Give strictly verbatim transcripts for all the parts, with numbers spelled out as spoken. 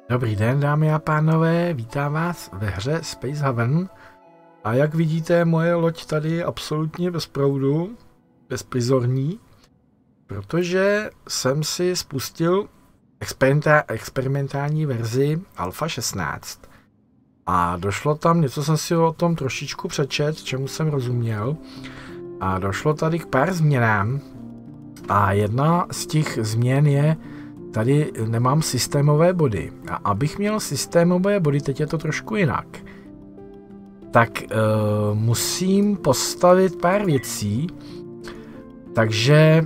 Dobrý den, dámy a pánové, vítám vás ve hře Space Haven. A jak vidíte, moje loď tady je absolutně bez proudu, bezprizorní, protože jsem si spustil experimentální verzi Alpha šestnáct. A došlo tam, něco jsem si o tom trošičku přečet, čemu jsem rozuměl. A došlo tady k pár změnám. A jedna z těch změn je, tady nemám systémové body. A abych měl systémové body, teď je to trošku jinak, tak uh, musím postavit pár věcí. Takže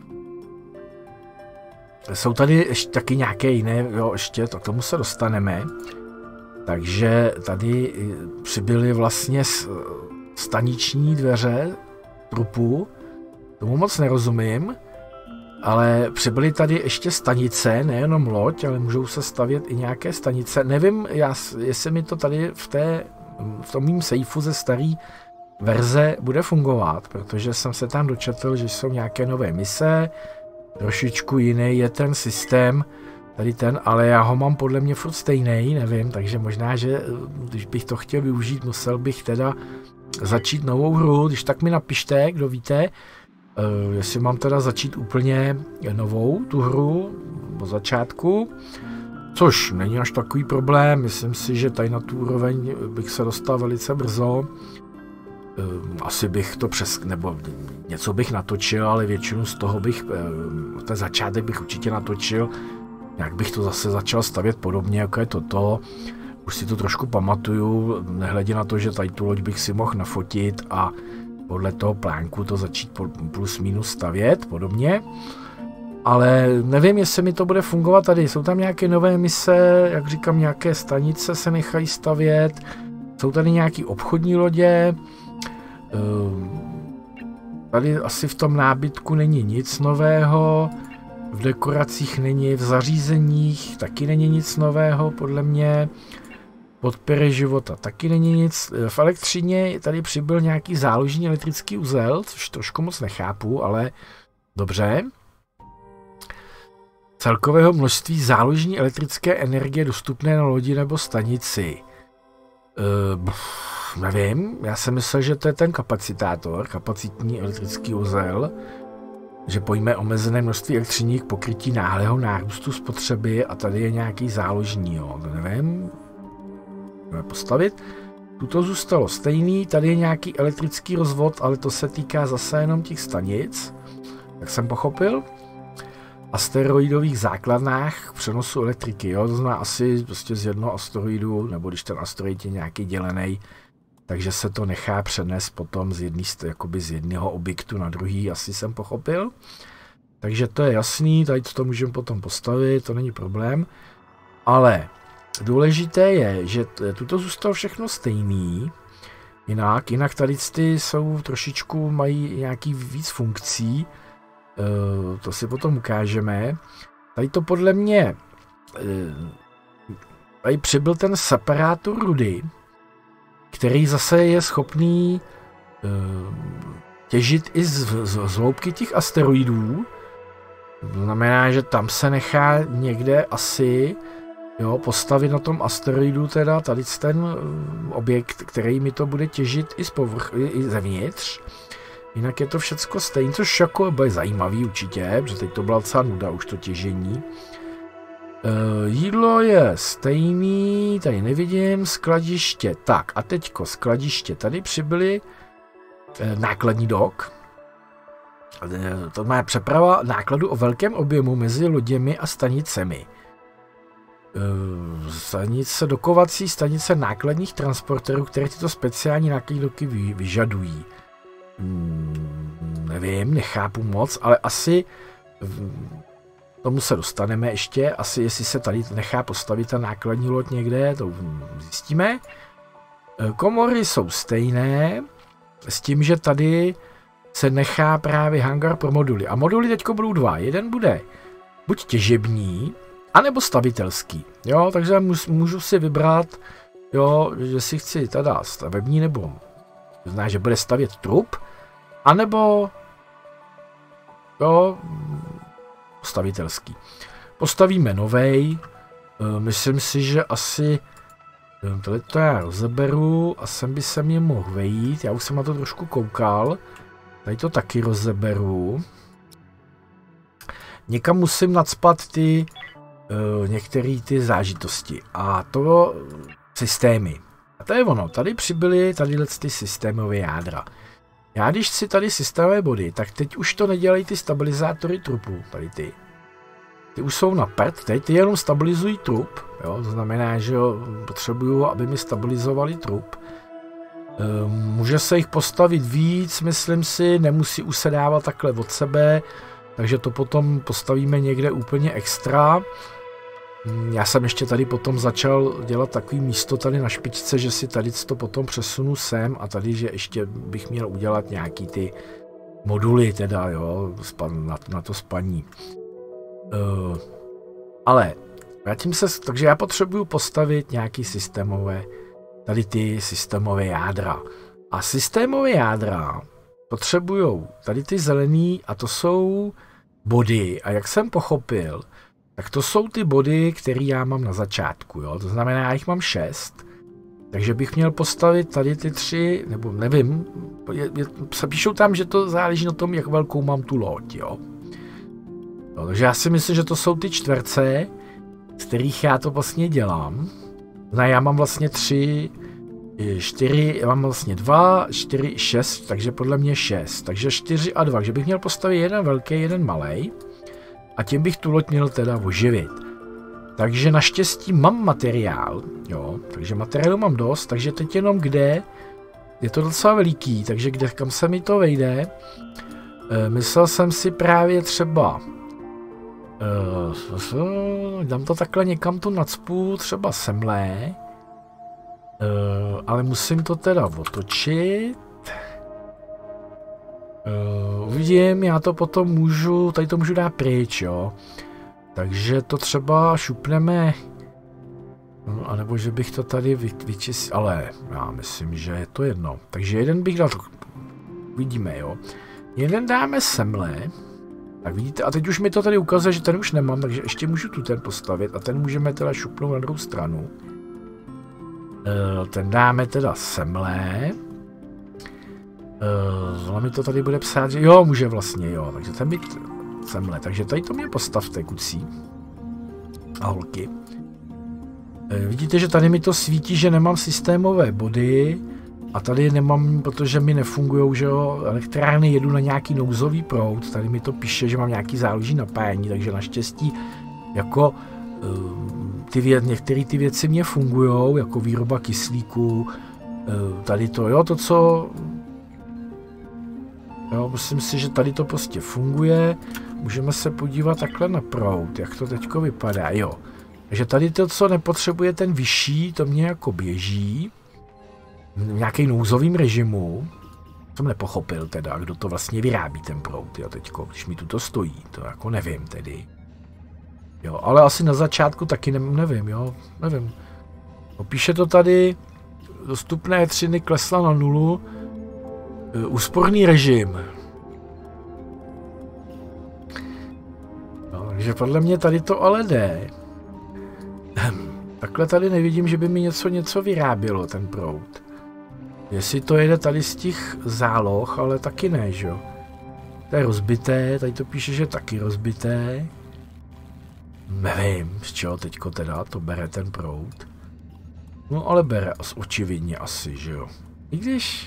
jsou tady ještě taky nějaké jiné, jo, ještě to, k tomu se dostaneme. Takže tady přibyly vlastně staniční dveře trupu, tomu moc nerozumím. Ale přibyly tady ještě stanice, nejenom loď, ale můžou se stavět i nějaké stanice. Nevím, já, jestli mi to tady v, té, v tom mým sejfu ze staré verze bude fungovat, protože jsem se tam dočetl, že jsou nějaké nové mise, trošičku jiný je ten systém, tady ten, ale já ho mám podle mě furt stejný, nevím, takže možná, že když bych to chtěl využít, musel bych teda začít novou hru, když tak mi napište, kdo víte, Uh, jestli mám teda začít úplně novou tu hru od začátku, což není až takový problém, myslím si, že tady na tu úroveň bych se dostal velice brzo. Uh, asi bych to přes, nebo něco bych natočil, ale většinu z toho bych, uh, ten začátek bych určitě natočil, jak bych to zase začal stavět podobně, jako je toto. Už si to trošku pamatuju, nehledě na to, že tady tu loď bych si mohl nafotit a podle toho plánku to začít plus minus stavět, podobně. Ale nevím, jestli mi to bude fungovat tady. Jsou tam nějaké nové mise, jak říkám, nějaké stanice se nechají stavět. Jsou tady nějaké obchodní lodě. Tady asi v tom nábytku není nic nového. V dekoracích není, v zařízeních taky není nic nového, podle mě. Podpory života taky není nic. V elektřině tady přibyl nějaký záložní elektrický uzel, což trošku moc nechápu, ale dobře. Celkového množství záložní elektrické energie dostupné na lodi nebo stanici. Uh, nevím, já jsem myslel, že to je ten kapacitátor, kapacitní elektrický uzel, že pojme omezené množství elektřiny k pokrytí náhlého nárůstu spotřeby a tady je nějaký záložní, jo, nevím. Postavit. Tuto zůstalo stejný, tady je nějaký elektrický rozvod, ale to se týká zase jenom těch stanic, jak jsem pochopil. Asteroidových základnách přenosu elektriky, jo, to znamená asi prostě z jednoho asteroidu, nebo když ten asteroid je nějaký dělený, takže se to nechá přenést potom z, jedný, jakoby z jedného objektu na druhý, asi jsem pochopil. Takže to je jasný, tady to můžeme potom postavit, to není problém, ale důležité je, že tuto zůstalo všechno stejný, jinak, jinak tady ty jsou trošičku, mají nějaký víc funkcí, uh, to si potom ukážeme. Tady to podle mě, uh, tady přibyl ten separátor rudy, který zase je schopný uh, těžit i z, z, z hloubky těch asteroidů, to znamená, že tam se nechá někde asi jo, postavit na tom asteroidu teda tady ten objekt, který mi to bude těžit i z povrchu, i zevnitř. Jinak je to všecko stejné, což jako bude zajímavý určitě, protože teď to byla celá nuda už to těžení. E, jídlo je stejný, tady nevidím, skladiště. Tak a teďko skladiště, tady přibyly e, nákladní dok. E, to má přeprava nákladu o velkém objemu mezi loděmi a stanicemi. Stanice, dokovací stanice nákladních transporterů, které tyto speciální nákladní doky vyžadují. Hmm, nevím, nechápu moc, ale asi tomu se dostaneme ještě, asi jestli se tady nechá postavit ta nákladní loď někde, to zjistíme. Komory jsou stejné, s tím, že tady se nechá právě hangar pro moduly. A moduly teďko budou dva. Jeden bude buď těžební, anebo stavitelský, jo, takže můžu si vybrat, jo, že si chci teda stavební, nebo to znamená, že bude stavět trup, anebo jo, stavitelský. Postavíme novej, myslím si, že asi tohle to já rozeberu a sem by se mě mohl vejít. Já už jsem na to trošku koukal. Tady to taky rozeberu. Někam musím nacpat ty uh, některé ty zážitosti. A to systémy. A to je ono. Tady přibyly tadyhle ty systémové jádra. Já když si tady systémové body, tak teď už to nedělají ty stabilizátory trupů. Tady ty. Ty už jsou na prd, teď ty jenom stabilizují trup, jo, to znamená, že jo, potřebuju, aby mi stabilizovali trup. E, může se jich postavit víc, myslím si, nemusí usedávat takhle od sebe, takže to potom postavíme někde úplně extra. Já jsem ještě tady potom začal dělat takový místo tady na špičce, že si tady to potom přesunu sem a tady, že ještě bych měl udělat nějaký ty moduly teda, jo, na, na to spaní. Uh, ale vrátím se, takže já potřebuju postavit nějaký systémové, tady ty systémové jádra. A systémové jádra potřebujou tady ty zelený a to jsou body. A jak jsem pochopil, tak to jsou ty body, které já mám na začátku. Jo? To znamená, já jich mám šest. Takže bych měl postavit tady ty tři, nebo nevím, je, je, píšou tam, že to záleží na tom, jak velkou mám tu loď. Jo? No, takže já si myslím, že to jsou ty čtverce, z kterých já to vlastně dělám. No, já mám vlastně tři, čtyři, já mám vlastně dva, čtyři, šest, takže podle mě šest. Takže čtyři a dva, že bych měl postavit jeden velký, jeden malý. A tím bych tu loď měl teda oživit. Takže naštěstí mám materiál, jo, takže materiálu mám dost, takže teď jenom kde, je to docela veliký, takže kde, kam se mi to vejde. E, myslel jsem si právě třeba, Uh, dám to takhle někam tu nacpu, třeba semhle, uh, ale musím to teda otočit. Uh, uvidím, já to potom můžu, tady to můžu dát pryč, jo. Takže to třeba šupneme, no, anebo že bych to tady vy, vyčistil, ale já myslím, že je to jedno. Takže jeden bych dal, uvidíme, jo. Jeden dáme semhle. Tak vidíte, a teď už mi to tady ukazuje, že ten už nemám, takže ještě můžu tu ten postavit a ten můžeme teda šupnout na druhou stranu. E, ten dáme teda semhle. E, mi to tady bude psát, že jo, může vlastně, jo, takže ten být semhle. Takže tady to mě postavte, kucí. A holky. E, vidíte, že tady mi to svítí, že nemám systémové body. A tady nemám, protože mi nefungujou, že jo, elektrárny, jedu na nějaký nouzový proud, tady mi to píše, že mám nějaký záloží napájení, takže naštěstí jako ty věc, některé ty věci mě fungujou, jako výroba kyslíku, tady to, jo, to co, jo, myslím si, že tady to prostě funguje, můžeme se podívat takhle na proud, jak to teďko vypadá, jo, takže tady to, co nepotřebuje ten vyšší, to mě jako běží, v nějakém nouzovém režimu, jsem nepochopil teda, kdo to vlastně vyrábí ten proud, jo, teďko, když mi tu to stojí, to jako nevím tedy. Jo, ale asi na začátku taky ne, nevím, jo, nevím. No, píše to tady, dostupné třiny klesla na nulu, úsporný režim. No, takže podle mě tady to ale jde. Takhle tady nevidím, že by mi něco něco vyrábělo, ten proud. Jestli to jede tady z těch záloh, ale taky ne, že jo. To je rozbité, tady to píše, že taky rozbité. Nevím, z čeho teďko teda to bere ten proud. No ale bere očividně asi, že jo. I když...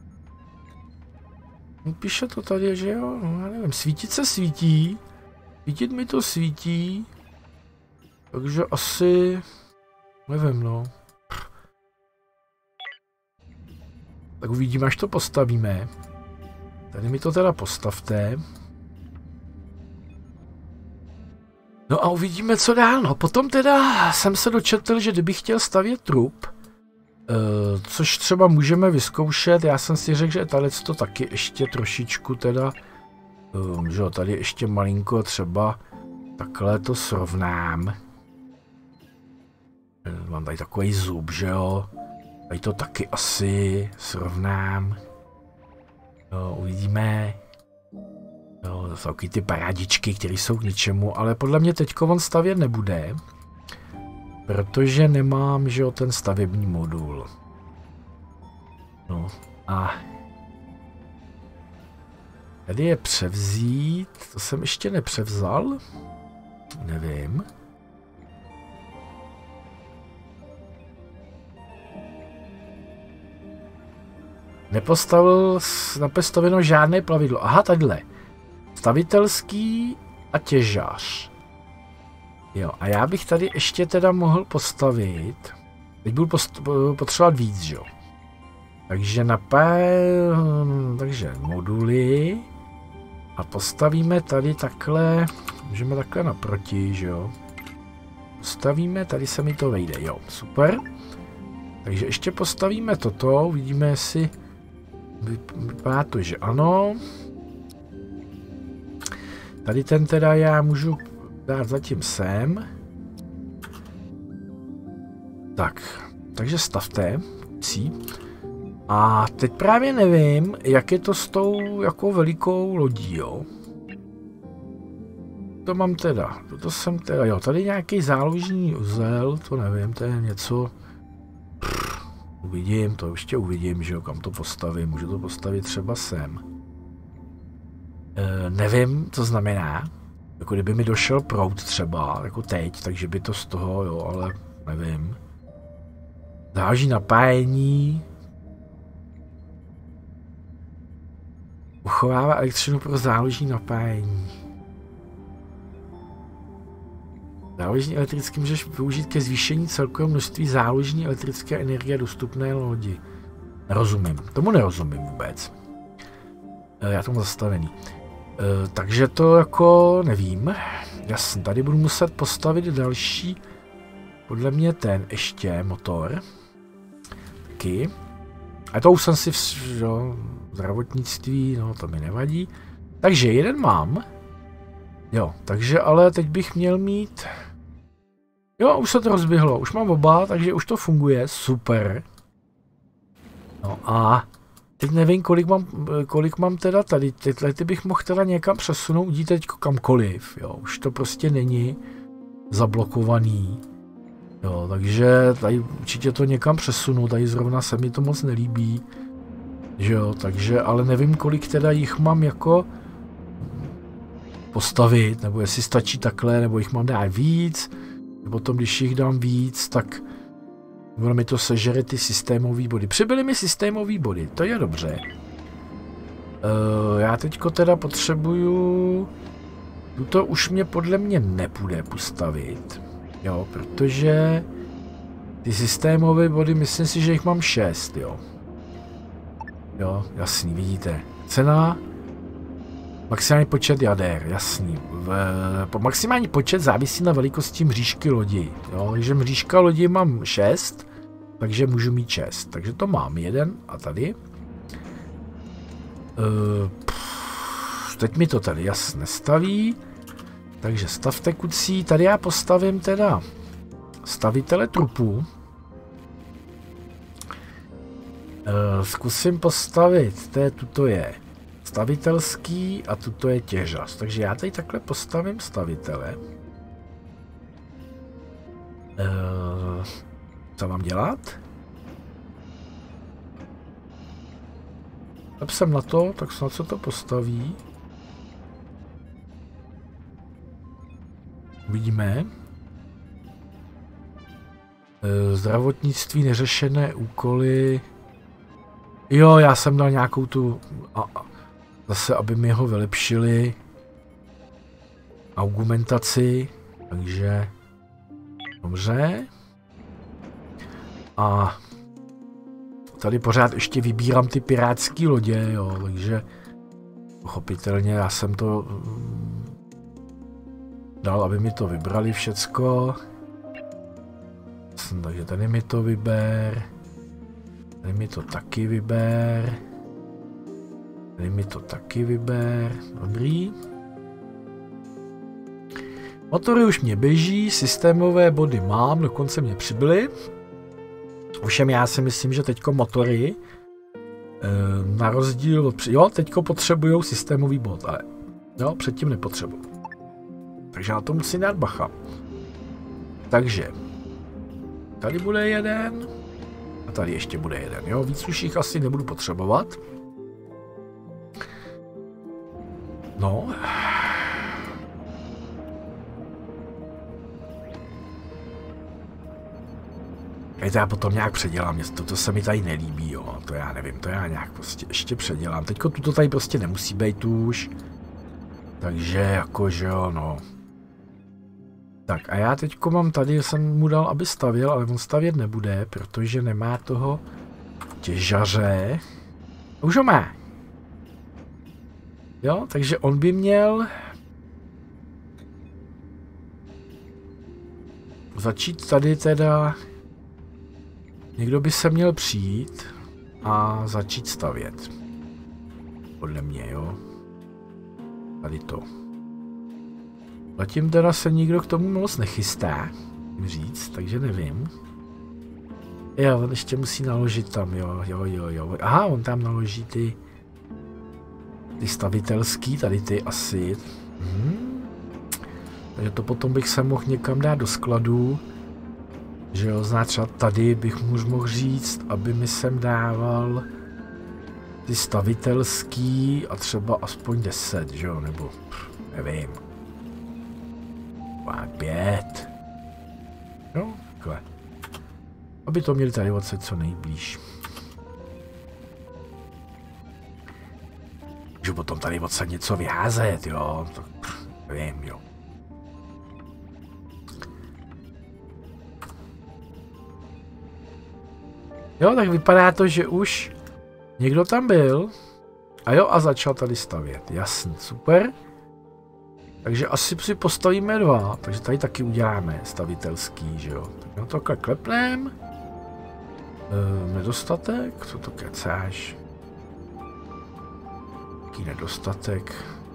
No, píše to tady, že jo, no já nevím, svítit se svítí. Svítit mi to svítí. Takže asi... Nevím, no. Tak uvidíme, až to postavíme. Tady mi to teda postavte. No a uvidíme, co dál. No potom teda jsem se dočetl, že kdybych chtěl stavět trup, uh, což třeba můžeme vyzkoušet, já jsem si řekl, že tady to taky ještě trošičku teda, um, že jo, tady ještě malinko třeba takhle to srovnám. Mám tady takový zub, že jo. Tady to taky asi srovnám. No, uvidíme. No, to jsou takový ty parádičky, které jsou k ničemu, ale podle mě teďko on stavět nebude. Protože nemám, že jo, ten stavební modul. No a tady je převzít, to jsem ještě nepřevzal, nevím. Nepostavil napostaveno žádné plavidlo. Aha, tadyhle. Stavitelský a těžař. Jo, a já bych tady ještě teda mohl postavit. Teď budu potřebovat víc, jo. Takže napé... Takže moduly. A postavíme tady takhle. Můžeme takhle naproti, že jo. Postavíme, tady se mi to vejde, jo, super. Takže ještě postavíme toto, uvidíme, jestli vypadá to, že ano. Tady ten teda já můžu dát zatím sem. Tak, takže stavte, cí. A teď právě nevím, jak je to s tou jako velikou lodí, jo. To mám teda, to jsem teda, jo, tady nějaký záložní uzel, to nevím, to je něco. Pff, uvidím, to ještě uvidím, že jo, kam to postavím, můžu to postavit třeba sem. E, nevím, co znamená, jako kdyby mi došel proud třeba, jako teď, takže by to z toho, jo, ale nevím. Záleží napájení. Uchovává elektřinu pro záložní napájení. Záložní elektrický můžeš využít ke zvýšení celkového množství záložní elektrické energie dostupné lodi. Nerozumím, tomu nerozumím vůbec. E, já tomu zastavený. E, takže to jako nevím. Jasně, tady budu muset postavit další, podle mě ten ještě motor. Taky. A to už jsem si v jo, zdravotnictví, no to mi nevadí. Takže jeden mám. Jo, takže ale teď bych měl mít... Jo, už se to rozběhlo, už mám oba, takže už to funguje, super. No a teď nevím, kolik mám, kolik mám teda tady, tyhle ty bych mohl teda někam přesunout, jít teď kamkoliv, jo, už to prostě není zablokovaný. Jo, takže tady určitě to někam přesunu, tady zrovna se mi to moc nelíbí. Že jo, takže, ale nevím, kolik teda jich mám jako postavit, nebo jestli stačí takhle, nebo jich mám dát víc, nebo potom, když jich dám víc, tak ono mi to sežere ty systémové body. Přibyly mi systémové body, to je dobře. Uh, já teďko teda potřebuju, tuto už mě podle mě nepůjde postavit, jo, protože ty systémové body, myslím si, že jich mám šest, jo. Jo, jasný, vidíte. Cena, maximální počet jader, jasný. V, po maximální počet závisí na velikosti mřížky lodi. Jo, takže mřížka lodi mám šest, takže můžu mít šest. Takže to mám jeden a tady. Uh, pff, teď mi to tady jasně staví. Takže stavte kucí. Tady já postavím teda stavitele trupů. Uh, zkusím postavit, to je, tuto je stavitelský a tuto je těžař. Takže já tady takhle postavím stavitele. Uh, co mám dělat? Tak jsem na to, tak snad se to postaví. Uvidíme. Uh, zdravotnictví, neřešené úkoly. Jo, já jsem dal nějakou tu, a, a, zase, aby mi ho vylepšili, argumentaci, takže, dobře. A tady pořád ještě vybírám ty pirátské lodě, jo, takže pochopitelně já jsem to dal, aby mi to vybrali všecko. Takže tady mi to vyber. Tady mi to taky vyber. Tady mi to taky vyber. Dobrý. Motory už mě běží, systémové body mám, dokonce mě přibyly. Ovšem já si myslím, že teďko motory na rozdíl od... Jo, teďko potřebujou systémový bod, ale jo, předtím nepotřebuji. Takže na to musím dát bacha. Takže Tady bude jeden. A tady ještě bude jeden, jo. Víc už jich asi nebudu potřebovat. No. Ej, to já potom nějak předělám, to, to se mi tady nelíbí, jo. To já nevím, to já nějak prostě ještě předělám. Teďko tuto tady prostě nemusí být už. Takže jakože jo, no. Tak a já teďko mám tady, jsem mu dal, aby stavěl, ale on stavět nebude, protože nemá toho těžaře. Už ho má. Jo, takže on by měl začít tady teda, někdo by se měl přijít a začít stavět. Podle mě, jo. Tady to. Zatím teda se nikdo k tomu moc nechystá, říct, takže nevím. Jo, on ještě musí naložit tam, jo, jo, jo, jo. Aha, on tam naloží ty, ty stavitelský, tady ty asi. Hmm. Takže to potom bych se mohl někam dát do skladu. Že jo, zná třeba tady bych už mohl říct, aby mi sem dával ty stavitelský a třeba aspoň deset, že jo, nebo nevím. Pár pět. No, takhle. Aby to měli tady odsaď co nejblíž. Můžu potom tady odsaď něco vyházet, jo, to nevím, jo. Jo, tak vypadá to, že už někdo tam byl. A jo, a začal tady stavět. Jasný, super. Takže asi si postavíme dva. Takže tady taky uděláme stavitelský, že jo. Tak na to klepnem. E, nedostatek, co to kecáš? Jaký nedostatek?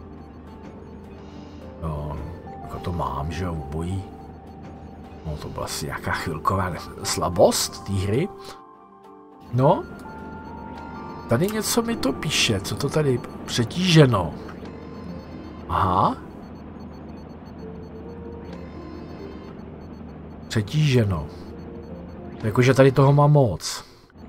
No, jako to mám, že jo, obojí. No, to byla asi nějaká chvilková slabost té hry. No, tady něco mi to píše, co to tady přetíženo. Aha. Přetíženo. Jakože tady toho mám moc.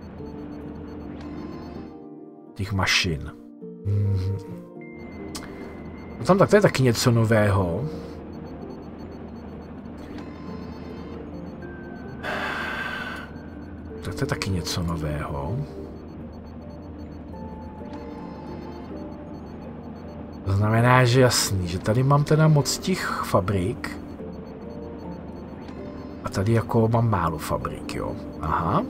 Těch mašin. Mhm. No tam tak to je taky něco nového. Tak to je taky něco nového. To znamená, že jasný, že tady mám teda moc těch fabrik. A tady jako mám málo fabrik, jo. Aha.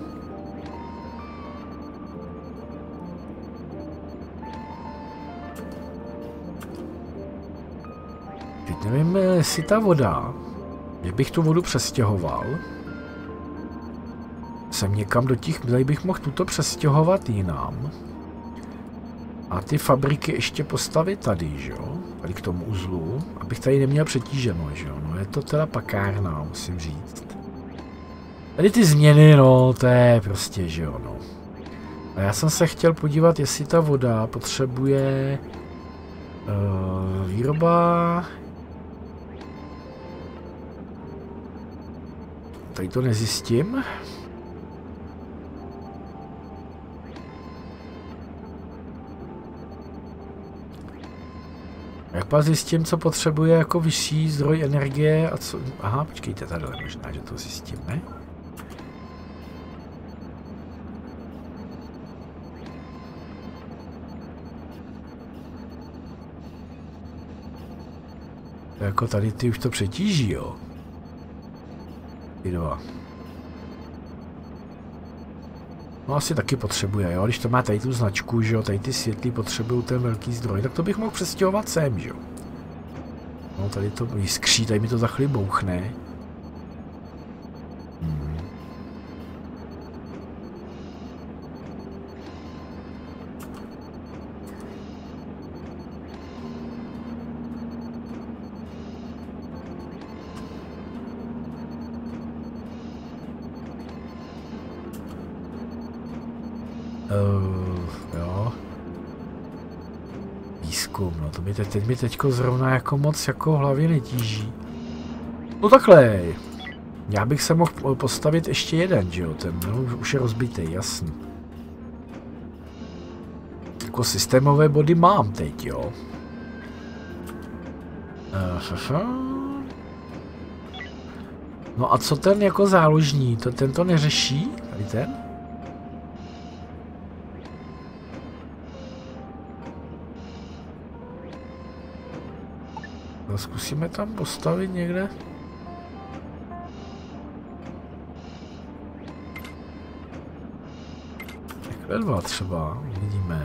Teď nevím, jestli ta voda, že bych tu vodu přestěhoval. Jsem někam do těch, tady bych mohl tuto přestěhovat jinam. A ty fabriky ještě postavit tady, že jo? Tady k tomu uzlu, abych tady neměl přetíženo, že jo? No je to teda pakárna, musím říct. Tady ty změny, no, to je prostě, že jo, no. A já jsem se chtěl podívat, jestli ta voda potřebuje uh, výroba. Tady to nezjistím. Jak pak zjistím, co potřebuje jako vyšší zdroj energie a co... Aha, počkejte, tady možná, že to zjistíme. Jako tady ty už to přetíží, jo. Ty dva. No asi taky potřebuje, jo, když to má tady tu značku, že jo, tady ty světlí potřebují ten velký zdroj, tak to bych mohl přestěhovat sem, že jo. No tady to jiskří, tady mi to za chvíli bouchne. Hmm. Uh, jo. Výzkum, no to mi teď, teď mi teďko zrovna jako moc jako v hlavě netíží. No takhle. Já bych se mohl postavit ještě jeden, že jo, ten no, už je rozbitý, jasný. Jako systémové body mám teď, jo. Uh, no a co ten jako záložní, to, ten to neřeší, tady ten? No, zkusíme tam postavit někde. Takhle dva třeba, vidíme.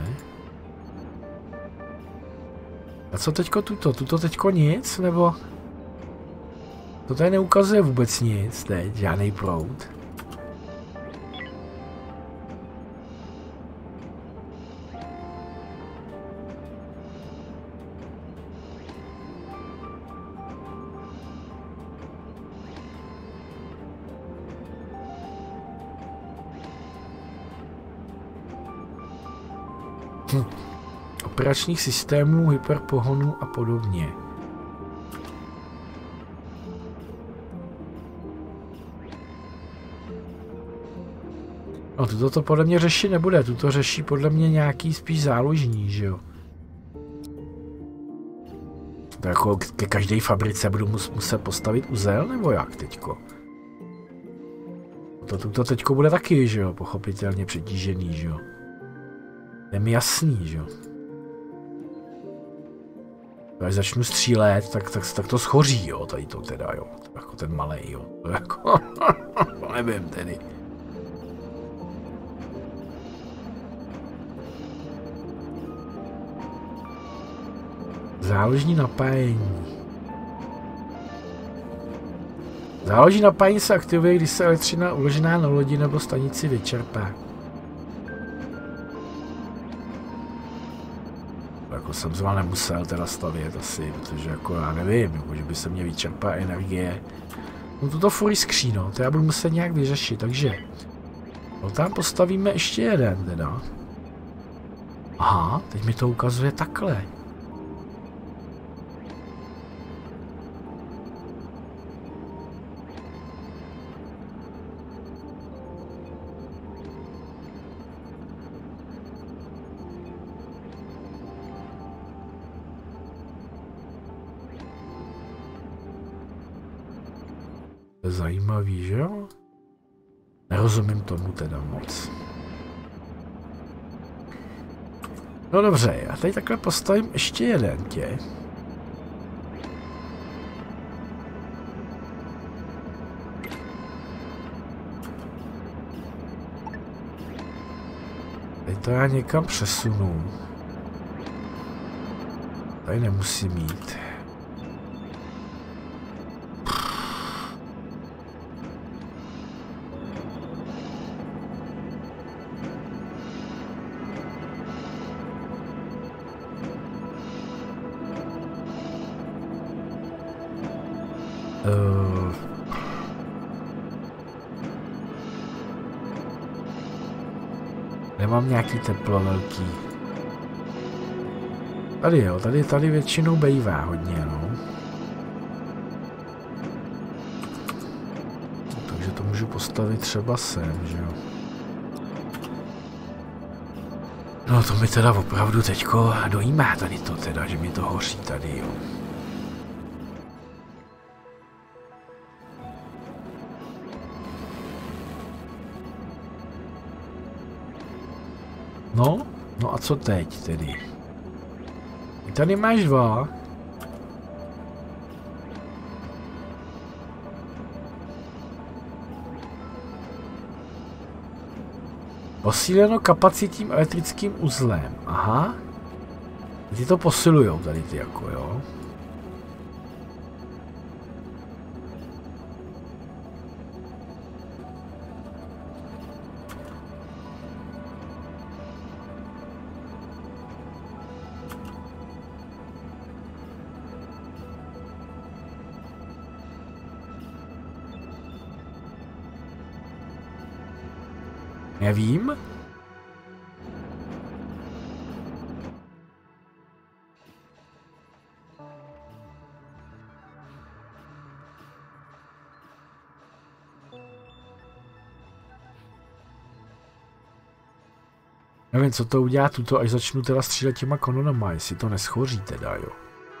A co teďko tuto? Tuto teďko nic, nebo? To tady neukazuje vůbec nic teď, žádný proud. Hm. Operačních systémů, hyperpohonu a podobně. No, tuto to podle mě řešit nebude, tuto řeší podle mě nějaký spíš záložní, že jo? To jako ke každé fabrice budu mus, muset postavit uzel, nebo jak teďko? To tuto teďko bude taky, že jo, pochopitelně přetížený, že jo? Je mi jasný, že jo? Když začnu střílet, tak, tak, tak to schoří, jo, tady to teda, jo. Jako ten malej, jo. To jako, nevím tedy. Záložní napájení. Záložní napájení se aktivuje, když se elektřina uložená na lodi nebo stanici vyčerpá. Jako jsem zval nemusel teda stavět asi, protože jako já nevím, jako, že by se mě vyčerpá energie. No tuto fury skříno, to já budu muset nějak vyřešit, takže no tam postavíme ještě jeden teda. Aha, teď mi to ukazuje takhle. Zajímavý, že jo? Nerozumím tomu teda moc. No dobře, já tady takhle postavím ještě jeden tě. Teď to já někam přesunu. Tady nemusím mít. Uh, nemám nějaký teplo velký. Tady jo, tady, tady většinou bejvá hodně, no. Takže to můžu postavit třeba sem, že jo. No to mi teda opravdu teďko dojímá tady to teda, že mi to hoří tady, jo. No, no a co teď tedy? I tady máš dva. Posíleno kapacitním elektrickým uzlem. Aha. Ty to posilujou tady ty jako, jo. Nevím. Nevím, co to udělá tuto, až začnu teda střílet těma kanonama, jestli to neschoří teda, jo.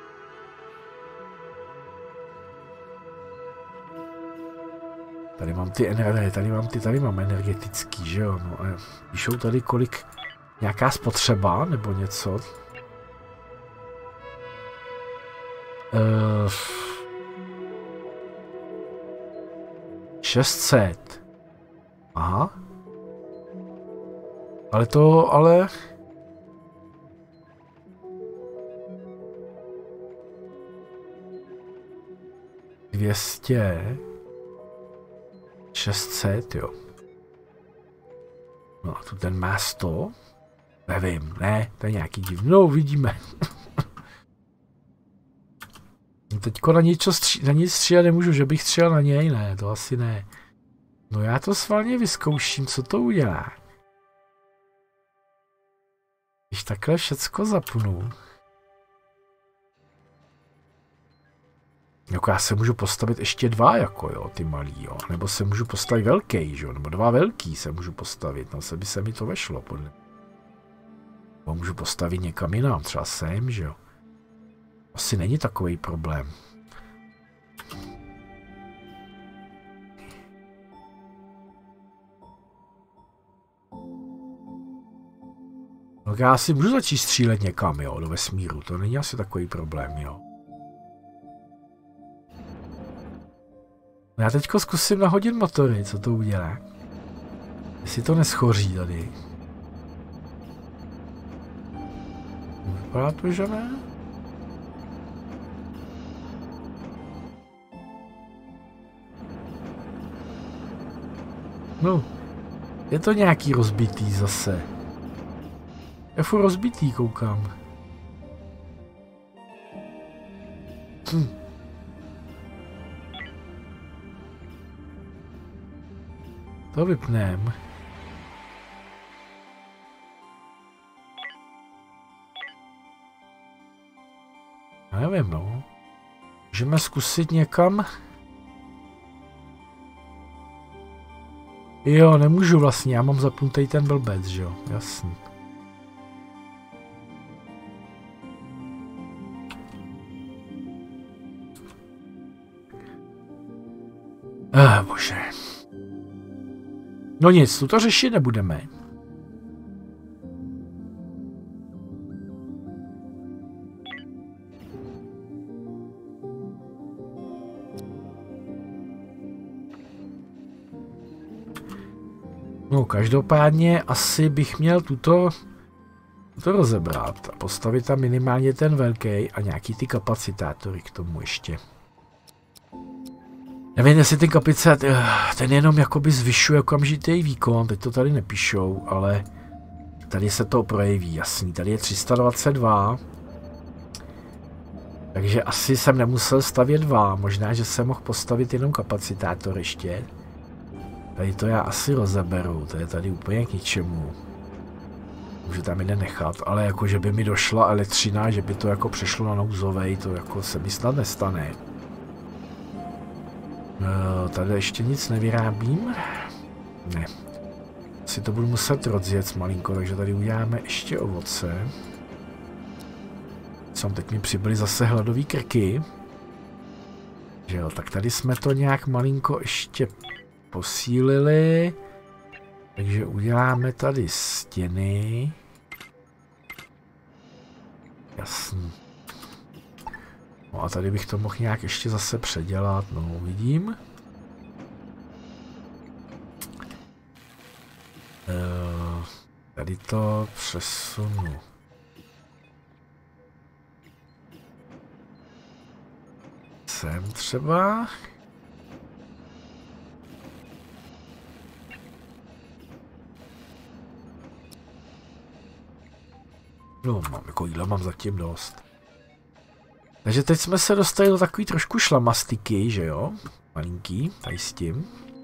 Tady mám ty energie, tady mám ty, tady mám energetický, že jo, no a píšou tady kolik, nějaká spotřeba, nebo něco. Uh, šest set. Aha. Ale to, ale... dvě stě... šest set, jo. No a tu ten má sto? Nevím, ne, to je nějaký divný. No, uvidíme. Teďko na, stří, na nic střílet nemůžu, že bych střílel na něj, ne, to asi ne. No já to svalně vyzkouším, co to udělá. Když takhle všecko zapnu. Jako já se můžu postavit ještě dva, jako jo, ty malý, jo. Nebo se můžu postavit velký, jo, nebo dva velký se můžu postavit, no se by se mi to vešlo, podle. Nebo můžu postavit někam jinam, třeba sem, že jo. Asi není takový problém. No já si můžu začít střílet někam, jo, do vesmíru, to není asi takový problém, jo. No já teďko zkusím nahodit motory, co to udělá. Jestli to neschoří tady. Vypadá to, že ne? No, je to nějaký rozbitý zase. Je furt rozbitý, koukám. Hm. To vypnem. Já nevím, no. Můžeme zkusit někam. Jo, nemůžu vlastně, já mám zapnutý ten blbec, že jo, jasný. Ah, bože. No nic, tu to řešit nebudeme. No, každopádně asi bych měl tuto to rozebrat a postavit tam minimálně ten velký a nějaký ty kapacitátory k tomu ještě. Nevím, jestli ten kapacit, ten jenom jakoby zvyšuje okamžitý výkon, teď to tady nepíšou, ale tady se to projeví, jasný, tady je tři sta dvacet dva. Takže asi jsem nemusel stavět dva, možná, že jsem mohl postavit jenom kapacitátor ještě. Tady to já asi rozeberu, to je tady úplně k ničemu. Můžu tam jeden nechat, ale jako, že by mi došla elektřina, že by to jako přešlo na nouzovej, to jako se mi snad nestane. No, tady ještě nic nevyrábím. Ne. Si to budu muset rozjet malinko, takže tady uděláme ještě ovoce. Jsem teď mi přibyly zase hladový krky. Že jo, tak tady jsme to nějak malinko ještě posílili. Takže uděláme tady stěny. Jasný. No a tady bych to mohl nějak ještě zase předělat, no uvidím. Uh, tady to přesunu. Sem třeba. No, mám jako jídla mám zatím dost. Takže teď jsme se dostali do takový trošku šlamastiky, že jo? Malinký, tady s tím.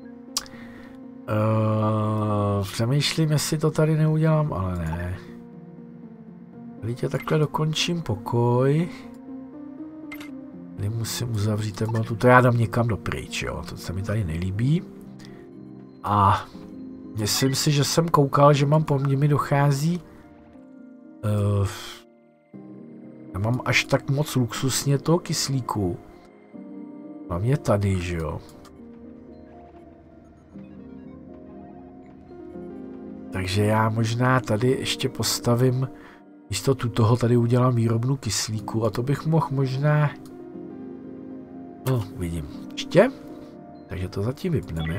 Uh, přemýšlím, jestli to tady neudělám, ale ne. Tady tě takhle dokončím pokoj. Tady musím uzavřít ten tu, to já dám někam dopryč, jo? To se mi tady nelíbí. A Myslím si, že jsem koukal, že mám po mně mi dochází... Uh, já mám až tak moc luxusně toho kyslíku. Mám je tady, že jo. Takže já možná tady ještě postavím, jistotu toho tady udělám výrobnu kyslíku a to bych mohl možná... No, vidím. Ještě? Takže to zatím vypneme.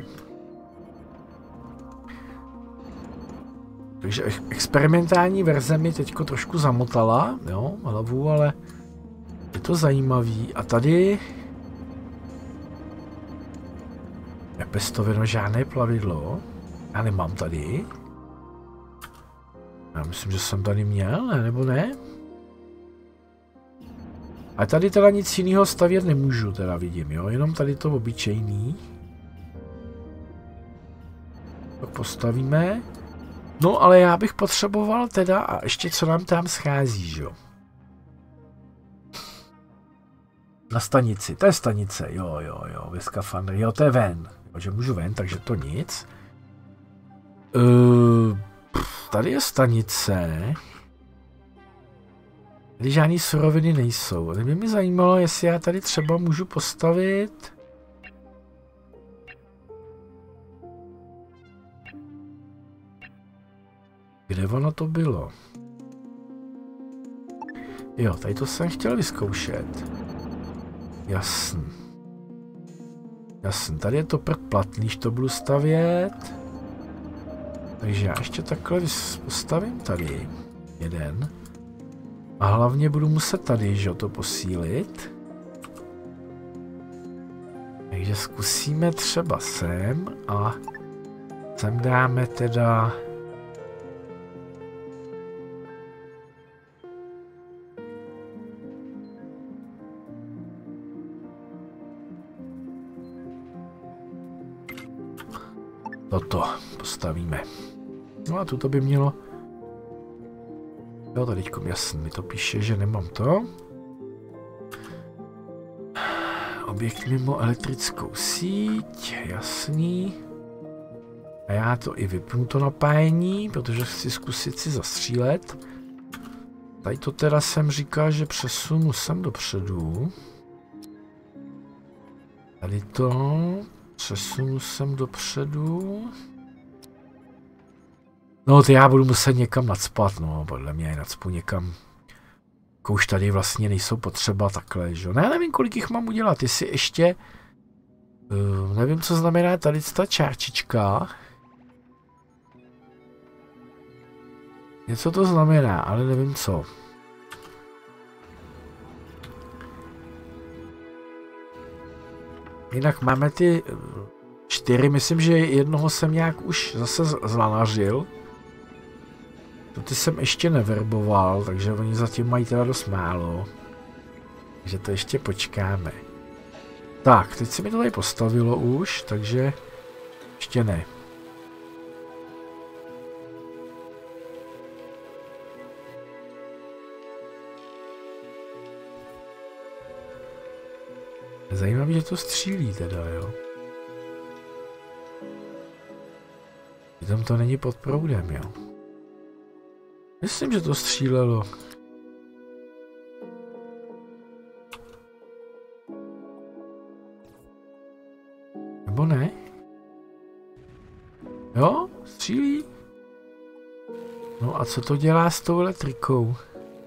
Takže experimentální verze mi teďko trošku zamotala, jo, hlavu, ale je to zajímavý. A tady nepestoveno žádné plavidlo. Já nemám tady. Já myslím, že jsem tady měl, ne, nebo ne? A tady teda nic jiného stavět nemůžu, teda vidím, jo, jenom tady to obyčejný. To postavíme. No, ale já bych potřeboval teda, a ještě co nám tam schází, že jo? Na stanici, to je stanice, jo, jo, jo, ve skafandře, jo, to je ven, jo, že můžu ven, takže to nic. Uh, tady je stanice. Tady žádný suroviny nejsou, ale mě by zajímalo, jestli já tady třeba můžu postavit... Kde ono to bylo? Jo, tady to jsem chtěl vyzkoušet. Jasný. Jasný, tady je to prd platný, když to budu stavět. Takže já ještě takhle postavím tady. Jeden. A hlavně budu muset tady, že to posílit. Takže zkusíme třeba sem a sem dáme teda... Toto postavíme. No a tuto by mělo... Jo, tady jasný, mi to píše, že nemám to. Objekt mimo elektrickou síť, jasný. A já to i vypnu to napájení, protože chci zkusit si zastřílet. Tady to teda jsem říkal, že přesunu sem dopředu. Tady to... Přesunu sem dopředu. No to já budu muset někam nacpat, no podle mě je nacpu někam. Už tady vlastně nejsou potřeba takhle, že jo. No, já nevím, kolik jich mám udělat, jestli ještě... Uh, nevím, co znamená tady ta čárčička. Něco to znamená, ale nevím co. Jinak máme ty čtyři, myslím, že jednoho jsem nějak už zase zlanařil. To ty jsem ještě neverboval, takže oni zatím mají teda dost málo. Takže to ještě počkáme. Tak, teď se mi to tady postavilo už, takže ještě ne. Zajímavé, že to střílí teda, jo. Tam to není pod proudem, jo. Myslím, že to střílelo. Nebo ne? Jo, střílí. No a co to dělá s tou elektrikou?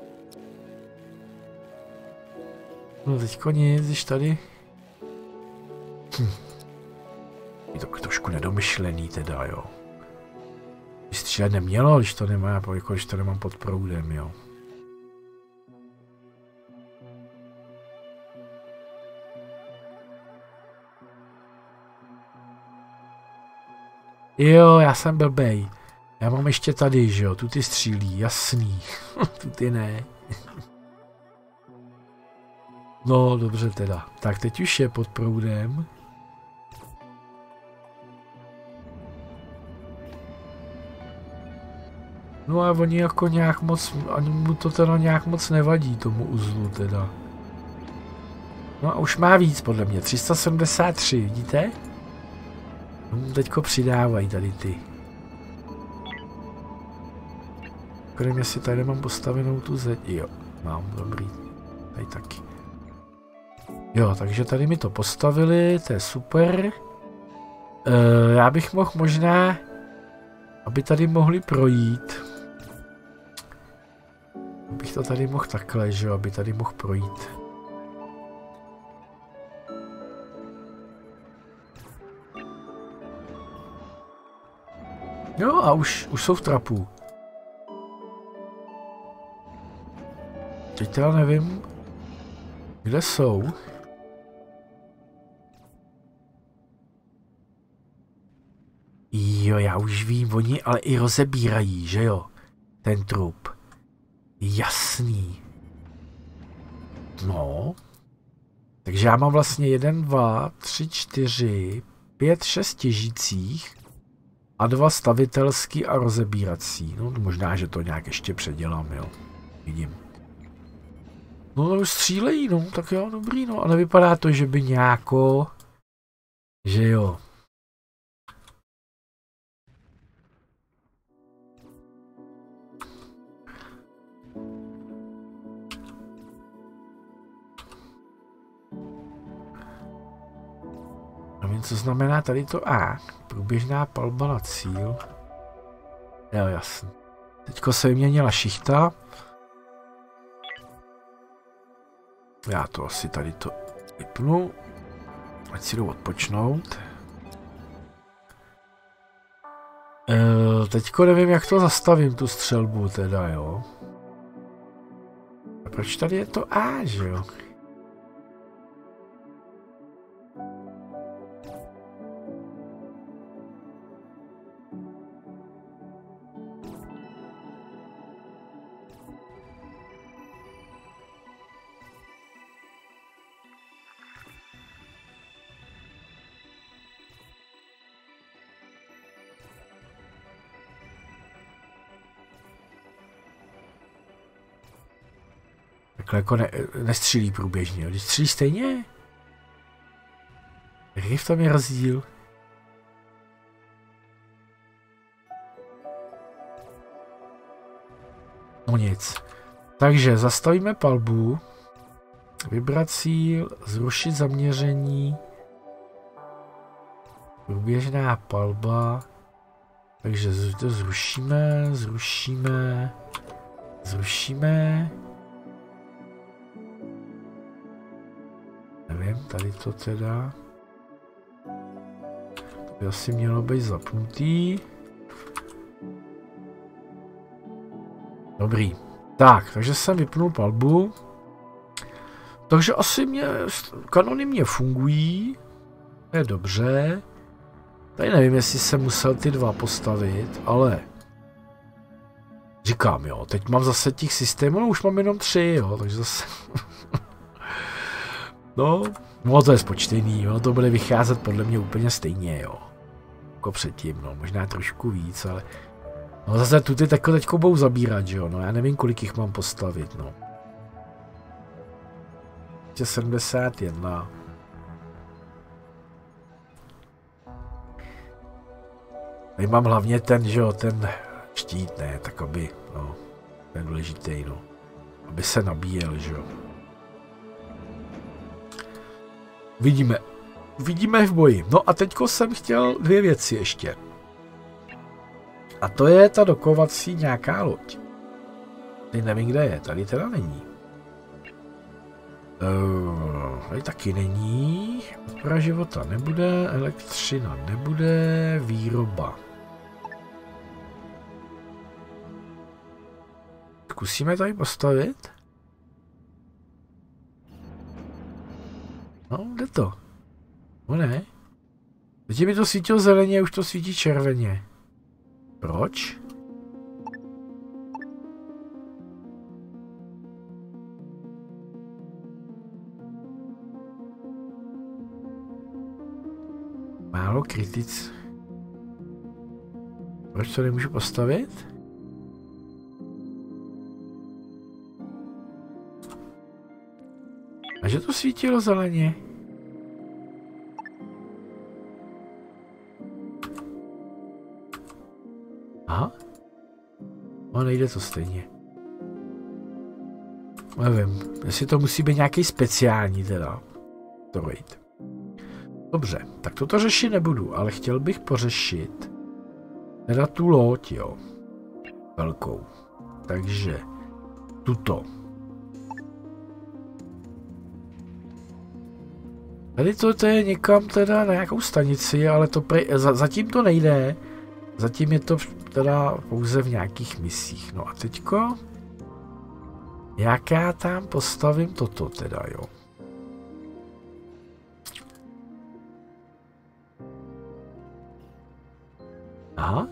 No teďko nic, když tady... Hm. Je to trošku nedomyšlený teda, jo. Střílet nemělo, když to nemá, jako když to nemám pod proudem, jo. Jo, já jsem blbej. Já mám ještě tady, že jo, tu ty střílí, jasný. Tu ty ne. No, dobře teda. Tak teď už je pod proudem. No a oni jako nějak moc, ani mu to teda nějak moc nevadí tomu uzlu teda. No a už má víc podle mě, tři sta sedmdesát tři, vidíte? No, teďko přidávají tady ty. Nevím, jestli tady nemám postavenou tu zeď. Jo, mám, dobrý. Tady taky. Jo, takže tady mi to postavili, to je super. E, já bych mohl možná, aby tady mohli projít. Abych to tady mohl takhle, že jo, aby tady mohl projít. Jo, a už, už jsou v trapu. Teď teda nevím, kde jsou. Jo, já už vím, oni ale i rozebírají, že jo, ten trup. Jasný. No. Takže já mám vlastně jeden, dva, tři, čtyři, pět, šest těžících a dva stavitelský a rozebírací. No možná, že to nějak ještě předělám, jo. Vidím. No už střílejí, no, tak jo, dobrý, no. A nevypadá to, že by nějako, že jo. Nevím, co znamená tady to A. Průběžná palba na cíl. Jo, jasně. Teďko se vyměnila šichta. Já to asi tady to vypnu. Ať si jdu odpočnout. E, teďko nevím, jak to zastavím, tu střelbu teda, jo. A proč tady je to A, že jo? Takhle jako ne, nestřílí průběžně, když střílí stejně? Jaký v tom je rozdíl? No nic. Takže zastavíme palbu. Vybrat cíl, zrušit zaměření. Průběžná palba. Takže to zrušíme, zrušíme, zrušíme. Nevím, tady to teda. To by asi mělo být zapnutý. Dobrý. Tak, takže jsem vypnul palbu. Takže asi mě, kanony mě fungují. To je dobře. Tady nevím, jestli jsem musel ty dva postavit, ale říkám, jo, teď mám zase těch systémů, no už mám jenom tři, jo, takže zase no, no to je spočtený, jo, to bude vycházet podle mě úplně stejně, jo, jako předtím, no, možná trošku víc, ale no zase tu ty tako teďko budou zabírat, že jo, no já nevím, kolik jich mám postavit, no. sedmdesát jedna. Tady mám hlavně ten, že jo, ten štít, ne, tak aby, no, ten důležitý, no, aby se nabíjel, že jo. Vidíme, vidíme v boji. No a teďko jsem chtěl dvě věci ještě. A to je ta dokovací nějaká loď. Teď nevím, kde je, tady teda není. Uh, tady taky není, podpora života nebude, elektřina nebude, výroba. Zkusíme tady postavit? No, jde to. No ne. Teď mi to svítilo zeleně, už to svítí červeně. Proč? Málo kritic. Proč to nemůžu postavit? A že to svítilo zeleně? Aha. No, nejde to stejně. Nevím, jestli to musí být nějaký speciální teda. To vejít. Dobře, tak toto řešit nebudu, ale chtěl bych pořešit teda tu loď, jo. Velkou. Takže tuto. Tady to, to je někam teda na nějakou stanici, ale to prej, za, zatím to nejde. Zatím je to teda pouze v nějakých misích. No a teďko, jak já tam postavím toto teda, jo. Aha.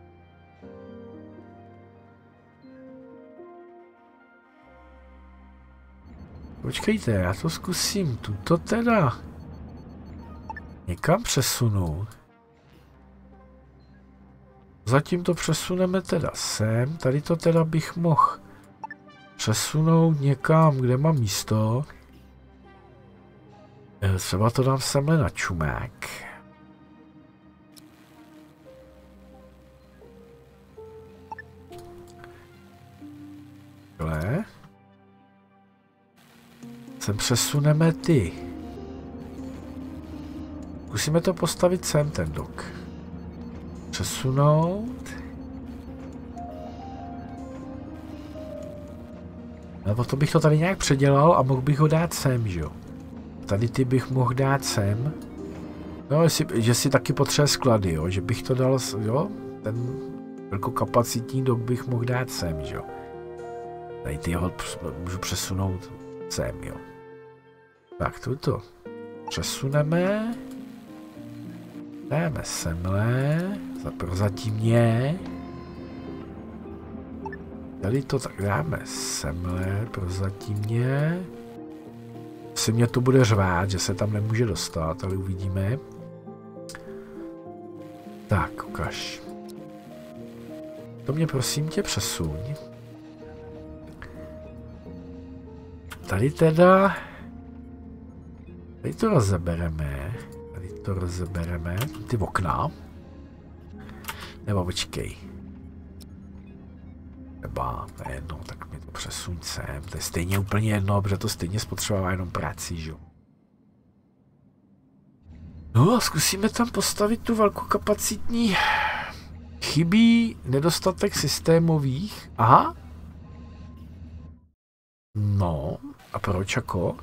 Počkejte, já to zkusím tuto teda někam přesunu. Zatím to přesuneme teda sem, tady to teda bych mohl přesunout někam, kde mám místo. Třeba to dám semhle na čumák. Takhle. Sem přesuneme ty. Zkusíme to postavit sem, ten dok. Přesunout. Nebo to bych to tady nějak předělal a mohl bych ho dát sem, že jo. Tady ty bych mohl dát sem. No, jestli, že si taky potřebuje sklady, jo. Že bych to dal, jo. Ten velkokapacitní dok bych mohl dát sem, že jo. Tady ty ho můžu přesunout sem, jo. Tak, tuto přesuneme. Dáme semhle. Prozatímně. Tady to tak dáme semhle. Prozatímně. Asi mě to bude řvát, že se tam nemůže dostat, ale uvidíme. Tak, ukaž. To mě prosím tě přesuň. Tady teda... Tady to rozebereme. Tady to rozebereme. Ty okna. Nebo počkej. Nebo to je jedno, tak mi to přesuň sem. To je stejně úplně jedno, protože to stejně spotřebová jenom práci, že jo. No a zkusíme tam postavit tu velkokapacitní. Chybí nedostatek systémových. Aha. No, a proč jako?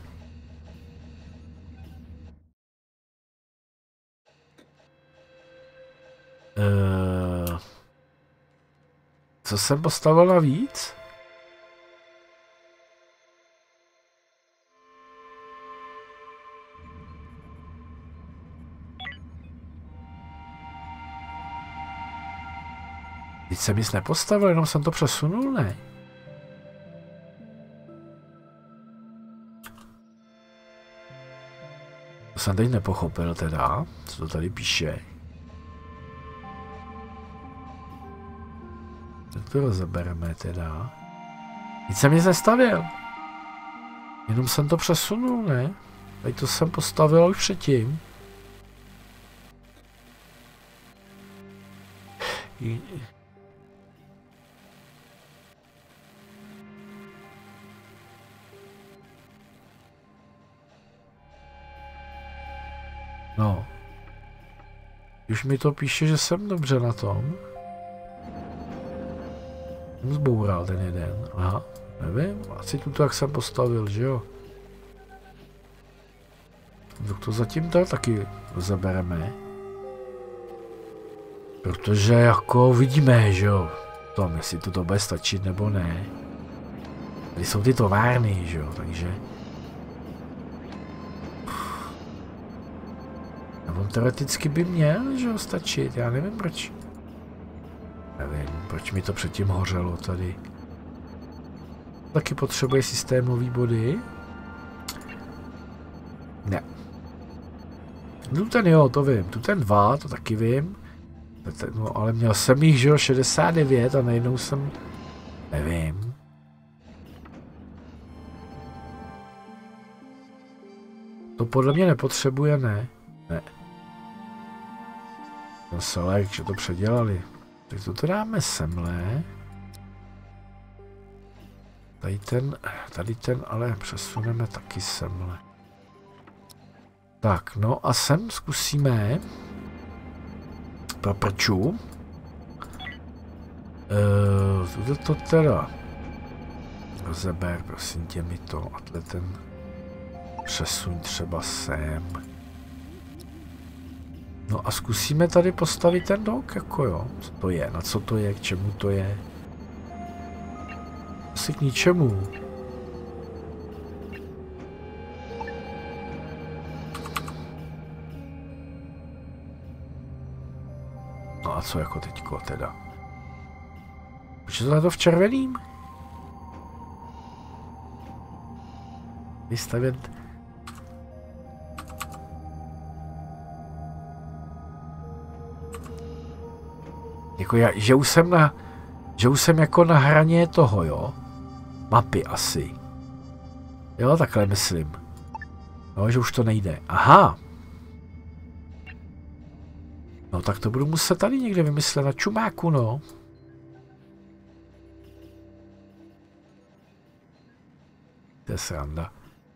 Uh, co jsem postavil navíc? Teď jsem nic nepostavil, jenom jsem to přesunul, ne? To jsem teď nepochopil teda, co to tady píše. Tak to rozebereme teda. Nic jsem nic nestavil. Jenom jsem to přesunul, ne? Tady to jsem postavil už předtím. No. Už mi to píše, že jsem dobře na tom. Zboural ten jeden. Aha, nevím. Asi tu tak jsem postavil, že jo? Tak to zatím to taky zabereme. Protože jako vidíme, že jo? Tom, jestli to bude stačit nebo ne. Tady jsou ty továrny, že jo? Takže... A on teoreticky by měl, že jo, stačit. Já nevím proč. Nevím, proč mi to předtím hořelo tady. Taky potřebuje systémový body? Ne. Tu ten jo, to vím. Tu ten dva, to taky vím. No, ale měl jsem jich, že jo, šedesát devět a najednou jsem... Nevím. To podle mě nepotřebuje, ne? Ne. No select, že to předělali. Tak to dáme semhle. Tady ten, tady ten ale přesuneme taky semhle. Tak, no a sem zkusíme pro prču. Uh, tuto to teda rozeber, prosím tě mi to, a ten přesuň třeba sem. No a zkusíme tady postavit ten dok, jako jo, co to je, na co to je, k čemu to je. Asi k ničemu. No a co jako teďko teda? Proč je to na to v červeným? Vystavět. Jako já, že už jsem na, že už jsem jako na hraně toho, jo? Mapy asi. Jo, takhle myslím. No, že už to nejde. Aha. No, tak to budu muset tady někde vymyslet na čumáku, no. To je sranda.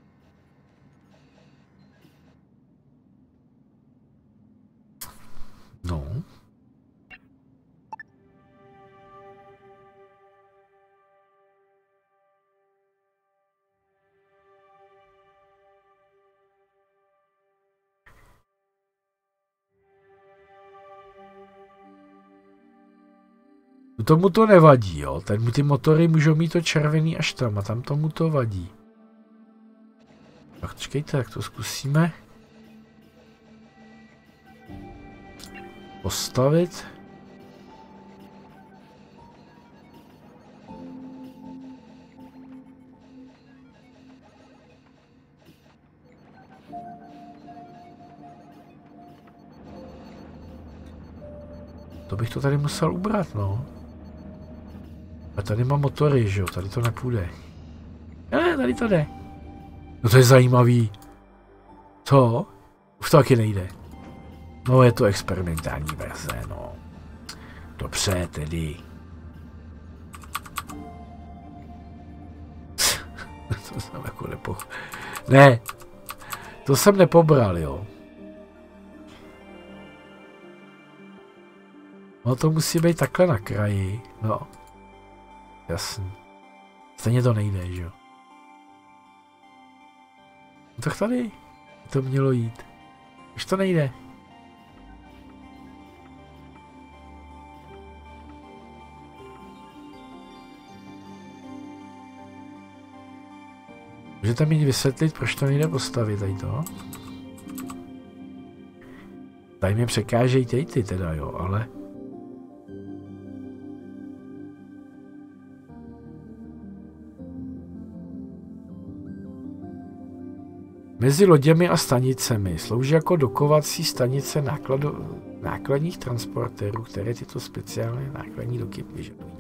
No. Tomu to nevadí, jo. Ten, ty motory můžou mít to červený až tam a tam tomu to vadí. Tak čekejte, jak to zkusíme. Postavit. To bych to tady musel ubrat, no. A tady mám motory, že jo, tady to nepůjde. Ne, tady to jde. No to je zajímavý. Co? Už to taky nejde. No je to experimentální verze, no. Dobře, tedy. To jsem jako nepoch... Ne. To jsem nepobral, jo. No to musí být takhle na kraji, no. Jasný. Stejně to nejde, že jo. No tak tady to mělo jít. Už to nejde. Můžete mi vysvětlit, proč to nejde postavit tady to? Tady mě překážejí ty ty teda, jo, ale... Mezi loděmi a stanicemi slouží jako dokovací stanice náklado, nákladních transportérů, které tyto speciální nákladní doky vyžadují.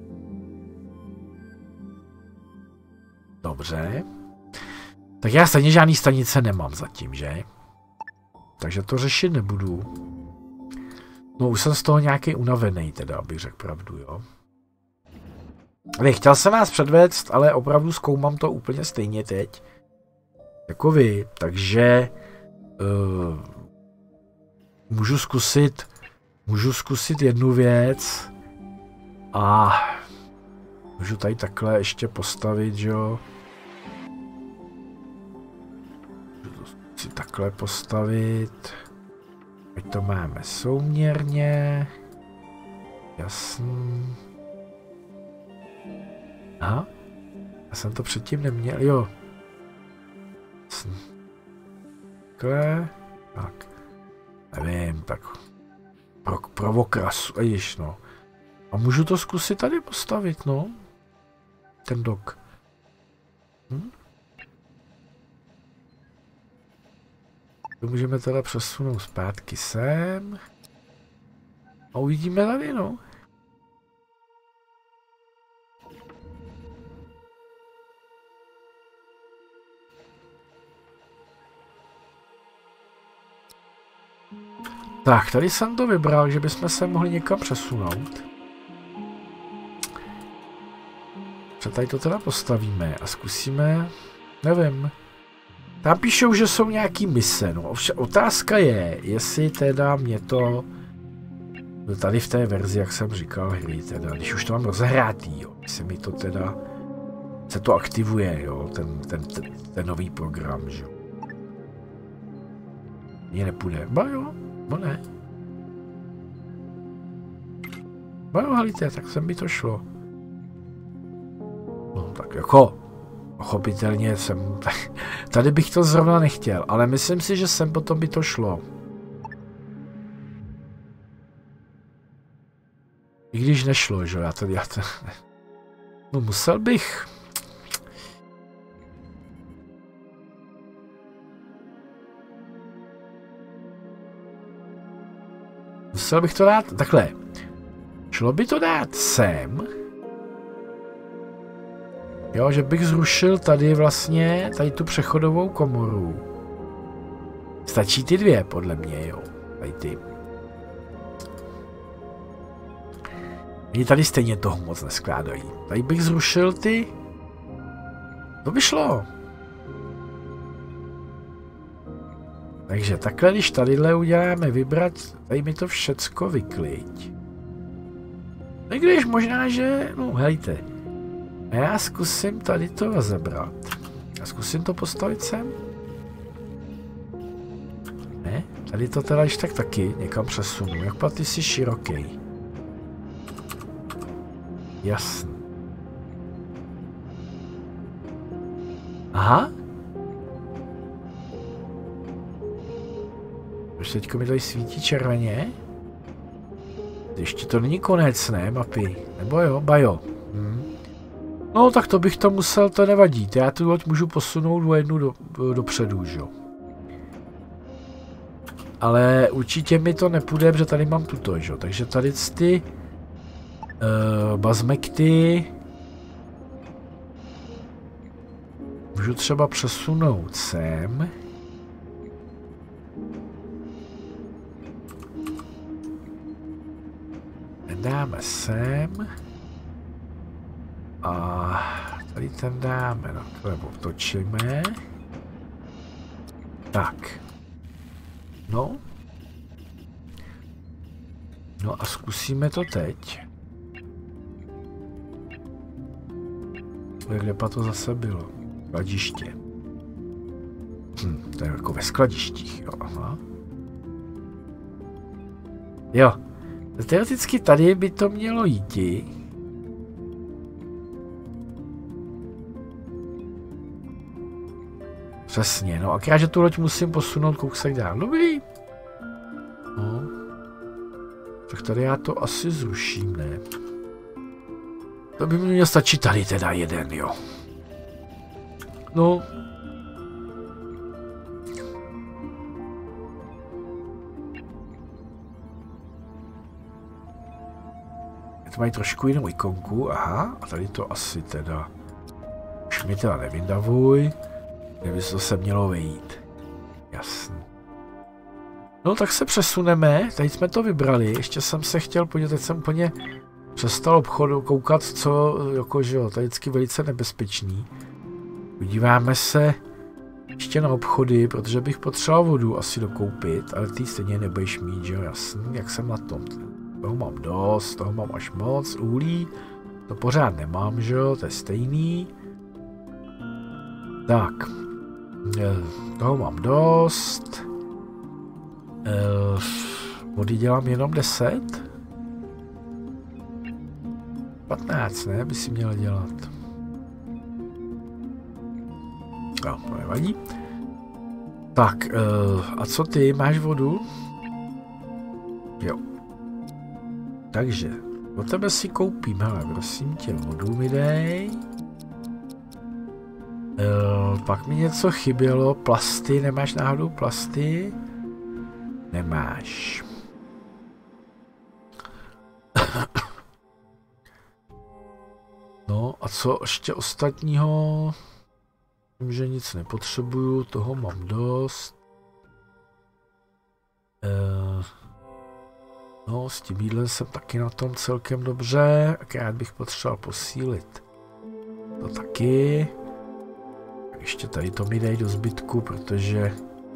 Dobře. Tak já stejně žádný stanice nemám zatím, že? Takže to řešit nebudu. No už jsem z toho nějaký unavený, teda, abych řekl pravdu, jo. Ale chtěl jsem vás předvést, ale opravdu zkoumám to úplně stejně teď. Jako vy, takže uh, můžu zkusit, můžu zkusit jednu věc a můžu tady takhle ještě postavit, že jo. Můžu to zkusit takhle postavit, ať to máme souměrně, jasný. Aha, já jsem to předtím neměl, jo. Takhle, tak, nevím, tak pro, pro okrasu, ježiš, no. A můžu to zkusit tady postavit, no, ten dok. Hm? To můžeme teda přesunout zpátky sem. A uvidíme tady, no. Tak, tady jsem to vybral, že bychom se mohli někam přesunout. Co tady to teda postavíme a zkusíme, nevím. Tam píšou, že jsou nějaký mise, no. Otázka je, jestli teda mě to tady v té verzi, jak jsem říkal, hry, teda, když už to mám rozehrátý, jo, se mi to teda, se to aktivuje, jo, ten, ten, ten, ten nový program, že jo. Mně nepůjde, ba jo, bo ne. Ba jo, halíte, tak sem by to šlo. No, tak jako, pochopitelně jsem, tady bych to zrovna nechtěl, ale myslím si, že sem potom by to šlo. I když nešlo, že já to, já to, no musel bych. Musel bych to dát, takhle, šlo by to dát sem, jo, že bych zrušil tady vlastně, tady tu přechodovou komoru. Stačí ty dvě, podle mě, jo, tady ty. Oni tady stejně toho moc neskládají. Tady bych zrušil ty. To by šlo. Takže takhle, když tadyhle uděláme vybrat, tady mi to všecko vyklid. No i když možná, že, no helejte. A já zkusím tady to rozebrat. A zkusím to postavit sem. Ne, tady to teda ještě tak taky někam přesunu. Jak pak ty jsi široký. Jasný. Aha. Už teďko mi tady svítí červeně. Ještě to není konec, ne, mapy? Nebo jo, bajo. Hm. No, tak to bych to musel, to nevadí. Já tu loď můžu posunout o jednu do, dopředu, že jo. Ale určitě mi to nepůjde, protože tady mám tuto, že jo. Takže tady ty uh, bazmekty můžu třeba přesunout sem. Dáme sem. A tady ten dáme, no, takhle otočíme. Tak. No. No a zkusíme to teď. Kde pa to zase bylo? Skladiště. Hm, to je jako ve skladištích, jo, aha. Jo. Teoreticky tady by to mělo jít. Přesně, no akorát, že tu loď musím posunout kousek dál. Dobrý. No. Tak tady já to asi zruším, ne? To by mi měl stačit tady teda jeden, jo. No. To mají trošku jinou ikonku, aha, a tady to asi teda. Už mi teda nevydavuj. Kdyby se to se mělo vejít. Jasný. No tak se přesuneme, tady jsme to vybrali, ještě jsem se chtěl podívat, teď jsem úplně přestal obchodu koukat, co, jakože jo, to je vždycky velice nebezpečný. Podíváme se ještě na obchody, protože bych potřeboval vodu asi dokoupit, ale ty stejně nebudeš mít, že jo, jasný, jak jsem na tom. Toho mám dost, toho mám až moc, uhlí, to pořád nemám, že jo, to je stejný. Tak, toho mám dost. Vody dělám jenom deset? patnáct, ne, by si měl dělat. No, to nevadí. Tak, a co ty, máš vodu? Jo. Takže, od tebe si koupím, hele, prosím tě, vodu mi dej. Uh, pak mi něco chybělo, plasty, nemáš náhodou plasty? Nemáš. No a co ještě ostatního? Vím, že nic nepotřebuju, toho mám dost. Uh, no s tím jídlem jsem taky na tom celkem dobře, akorát bych potřeboval posílit To taky. Ještě tady to mi dej do zbytku, protože...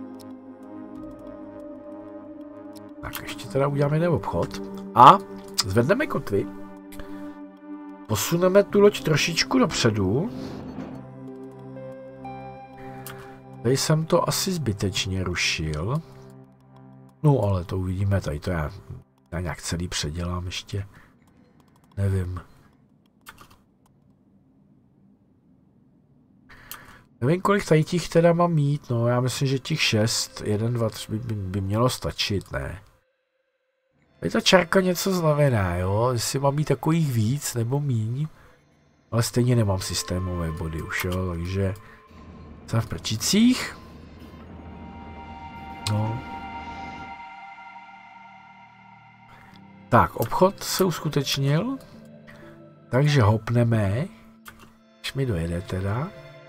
Tak ještě teda uděláme jeden obchod. A zvedneme kotvy. Posuneme tu loď trošičku dopředu. Tady jsem to asi zbytečně rušil. No ale to uvidíme, tady to já, já nějak celý předělám ještě. Nevím. Nevím, kolik tady těch teda mám mít, no já myslím, že těch šest, jeden, dva, tři by, by mělo stačit, ne? Tady ta čárka něco znamená, jo, jestli mám mít takových víc nebo míň, ale stejně nemám systémové body už, jo, takže jsem v prčicích. No. Tak, obchod se uskutečnil, takže hopneme, když mi dojede teda.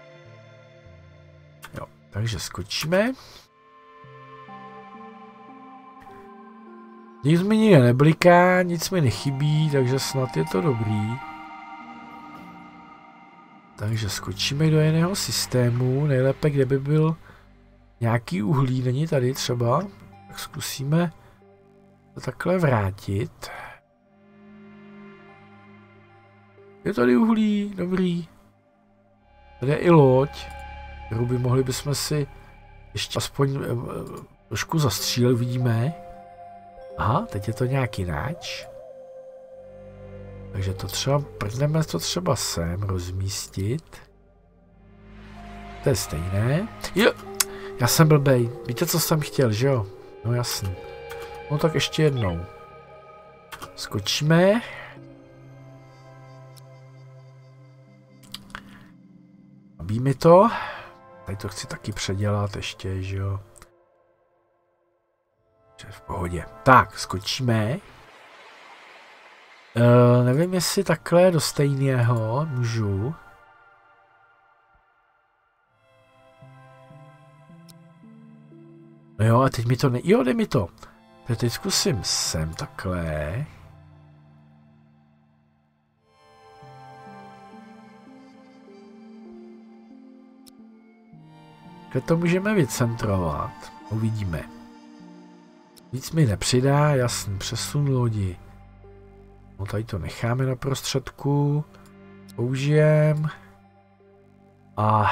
Jo, takže skočíme. Nic mi nikde nebliká, nic mi nechybí, takže snad je to dobrý. Takže skočíme do jiného systému, nejlépe kde by byl nějaký uhlí, není tady třeba, tak zkusíme to takhle vrátit. Je tady uhlí, dobrý. Tady je i loď, kterou by mohli bychom si ještě aspoň trošku zastřílet, vidíme. Aha, teď je to nějak jináč. Takže to třeba, prdneme to třeba sem rozmístit. To je stejné. Jo, já jsem blbej. Víte, co jsem chtěl, že jo? No jasný. No tak ještě jednou. Skočíme. Nabí mi to. Tady to chci taky předělat ještě, že jo? V pohodě. Tak, skočíme. Uh, nevím, jestli takhle do stejného můžu. No jo, a teď mi to ne... Jo, jde mi to. Tak teď zkusím sem takhle. Kde to můžeme vycentrovat? Uvidíme. Víc mi nepřidá, jasný, přesun lodi. No tady to necháme na prostředku. Použijem. A...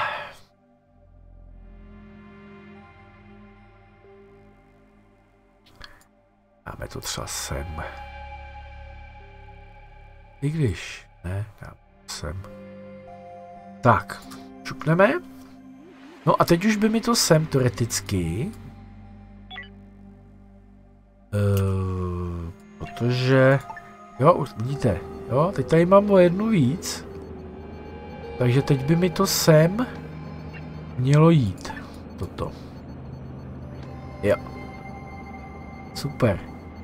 dáme to třeba sem. I když, ne, dáme sem. Tak, čupneme. No a teď už by mi to sem teoreticky. Uh, protože, jo, už vidíte, jo, teď tady mám o jednu víc, takže teď by mi to sem mělo jít, toto, jo, super,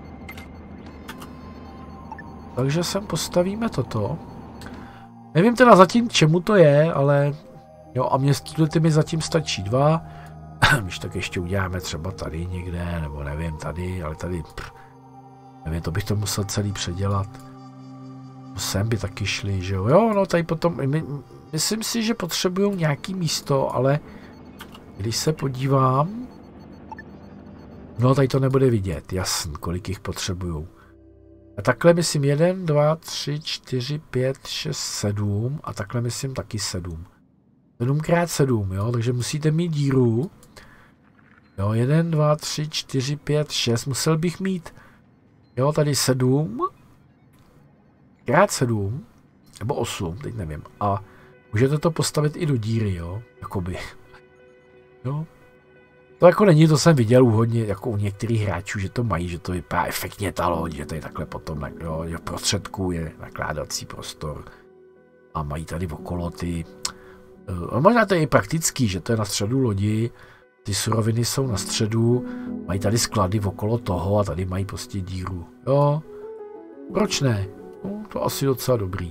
takže sem postavíme toto, nevím teda zatím čemu to je, ale, jo, a mě ty mi zatím stačí dva. Když tak ještě uděláme třeba tady někde, nebo nevím, tady, ale tady, pff, nevím, to bych to musel celý předělat. Sem by taky šli, že jo, jo, no tady potom, my, myslím si, že potřebují nějaký místo, ale když se podívám, no tady to nebude vidět, jasný, kolik jich potřebují. A takhle myslím jeden, dva, tři, čtyři, pět, šest, sedm a takhle myslím taky sedm. sedm krát sedm, jo, takže musíte mít díru. Jo, jeden, dva, tři, čtyři, pět, šest, musel bych mít, jo, tady sedm, krát sedm, nebo osm, teď nevím, a můžete to postavit i do díry, jo, jakoby, jo. To jako není, to jsem viděl u hodně, jako u některých hráčů, že to mají, že to vypadá efektně ta loď, že tady takhle potom, jo, v prostředku je nakládací prostor a mají tady okolo ty, a možná to je i praktický, že to je na středu lodi, ty suroviny jsou na středu, mají tady sklady okolo toho a tady mají prostě díru. Jo, proč ne? No, to asi docela dobrý.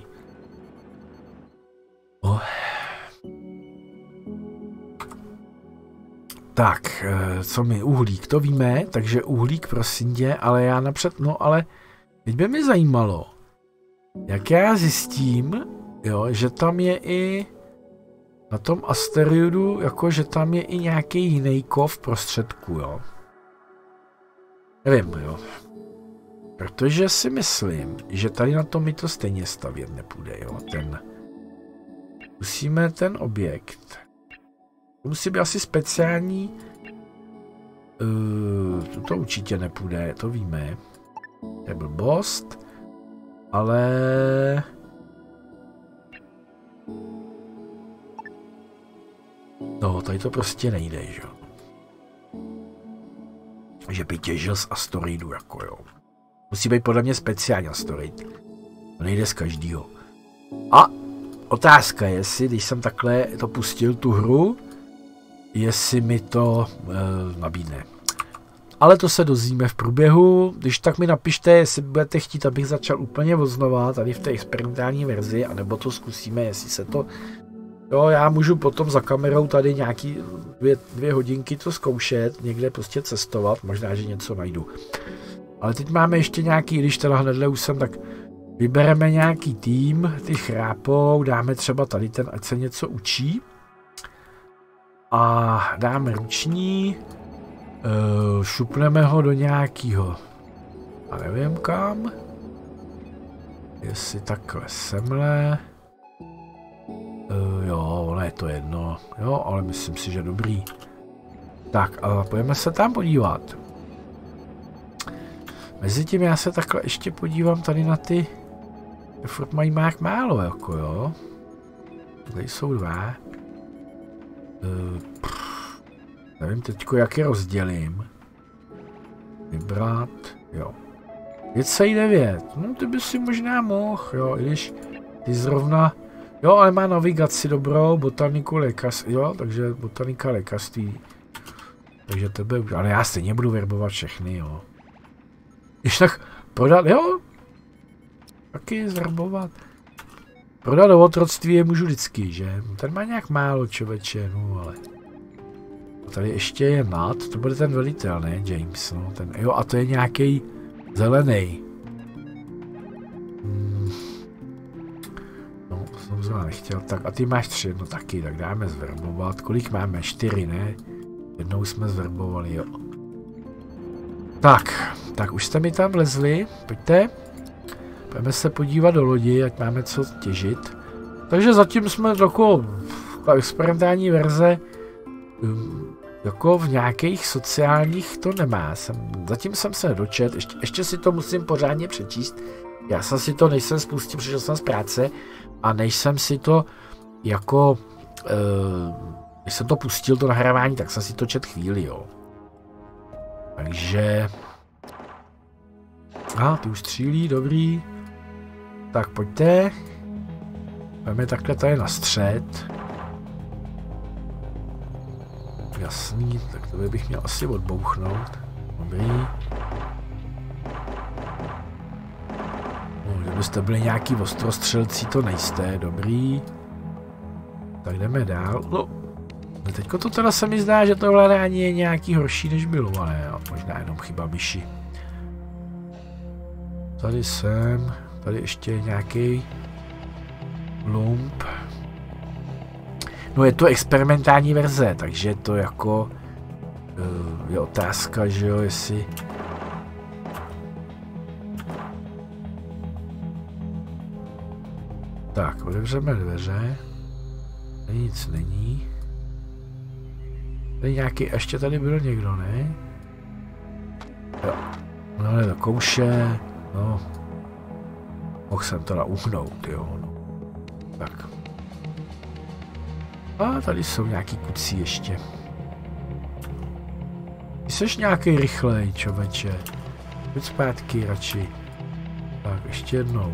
Oh. Tak, co mi uhlík, to víme, takže uhlík prosím tě, ale já napřed, no ale teď by mě zajímalo, jak já zjistím, jo, že tam je i na tom asteroidu, jako že tam je i nějaký jiný kov v prostředku, jo. Nevím, jo. Protože si myslím, že tady na tom mi to stejně stavět nepůjde, jo. Ten... Musíme ten objekt... To musí být asi speciální... Uh, to určitě nepůjde, to víme. To je blbost. Ale... No, tady to prostě nejde, že jo. Že by těžil z asteroidu, jako jo. Musí být podle mě speciální asteroid. To nejde z každýho. A otázka je, jestli, když jsem takhle to pustil, tu hru, jestli mi to e, nabídne. Ale to se dozvíme v průběhu. Když tak mi napište, jestli budete chtít, abych začal úplně odznova tady v té experimentální verzi, anebo to zkusíme, jestli se to... Jo, já můžu potom za kamerou tady nějaký dvě, dvě hodinky to zkoušet, někde prostě cestovat, možná, že něco najdu. Ale teď máme ještě nějaký, když teda hnedle už jsem, tak vybereme nějaký tým, ty chrápou, dáme třeba tady ten, ať se něco učí. A dáme ruční, uh, šupneme ho do nějakého, a nevím kam, jestli takhle semhle. Uh, jo, ono je to jedno, jo, ale myslím si, že dobrý. Tak, a pojďme se tam podívat. Mezitím já se takhle ještě podívám tady na ty, furt mají mák málo, jako jo. Tady jsou dva. Uh, pff, nevím teďko, jak je rozdělím. Vybrat, jo. pět set devět, no ty by si možná mohl, jo, i když ty zrovna... Jo, ale má navigaci dobrou, botaniku, lékařství, jo, takže botanika, lékařství. Takže tebe, ale já stejně budu verbovat všechny, jo. Když tak prodat, jo. Taky zverbovat. Prodat do otroctví je můžu vždycky, že? Ten má nějak málo, člověče, no ale. Tady ještě je nad, to bude ten velitel, ne, James, no, ten, jo, a to je nějaký zelený. Hmm. No, to jsem zrovna nechtěl, tak a ty máš tři, no taky, tak dáme zverbovat, kolik máme, čtyři, ne? Jednou jsme zverbovali, jo. Tak, tak už jste mi tam vlezli, pojďte. Pojďme se podívat do lodi, ať máme co těžit. Takže zatím jsme jako ta experimentální verze, jako v nějakých sociálních to nemá. Jsem, zatím jsem se nedočet, ještě, ještě si to musím pořádně přečíst. Já jsem si to, než jsem spustil, přišel jsem z práce a než jsem si to jako, uh, než jsem to pustil, to nahrávání, tak jsem si to čet chvíli, jo. Takže... A, ah, ty už střílí, dobrý. Tak pojďte. Pojďme takhle tady na střed. Jasný, tak to bych měl asi odbouchnout. Dobrý. No, kdybyste byli nějaký ostrostřelci, to nejste, dobrý. Tak jdeme dál. No, teďko to teda se mi zdá, že to hledání je nějaký horší, než bylo, ale jo, možná jenom chyba myši. Tady jsem, tady ještě je nějaký lump. No je to experimentální verze, takže to jako uh, je otázka, že jo, jestli... Tak, otevřeme dveře. Tady nic není. Tady nějaký, ještě tady byl někdo, ne? Jo. No ale to kouše, no. Mohl jsem teda uhnout, jo. No. Tak. A tady jsou nějaký kucí ještě. Ty seš nějaký rychlej, čověče. Pojď zpátky radši. Tak, ještě jednou.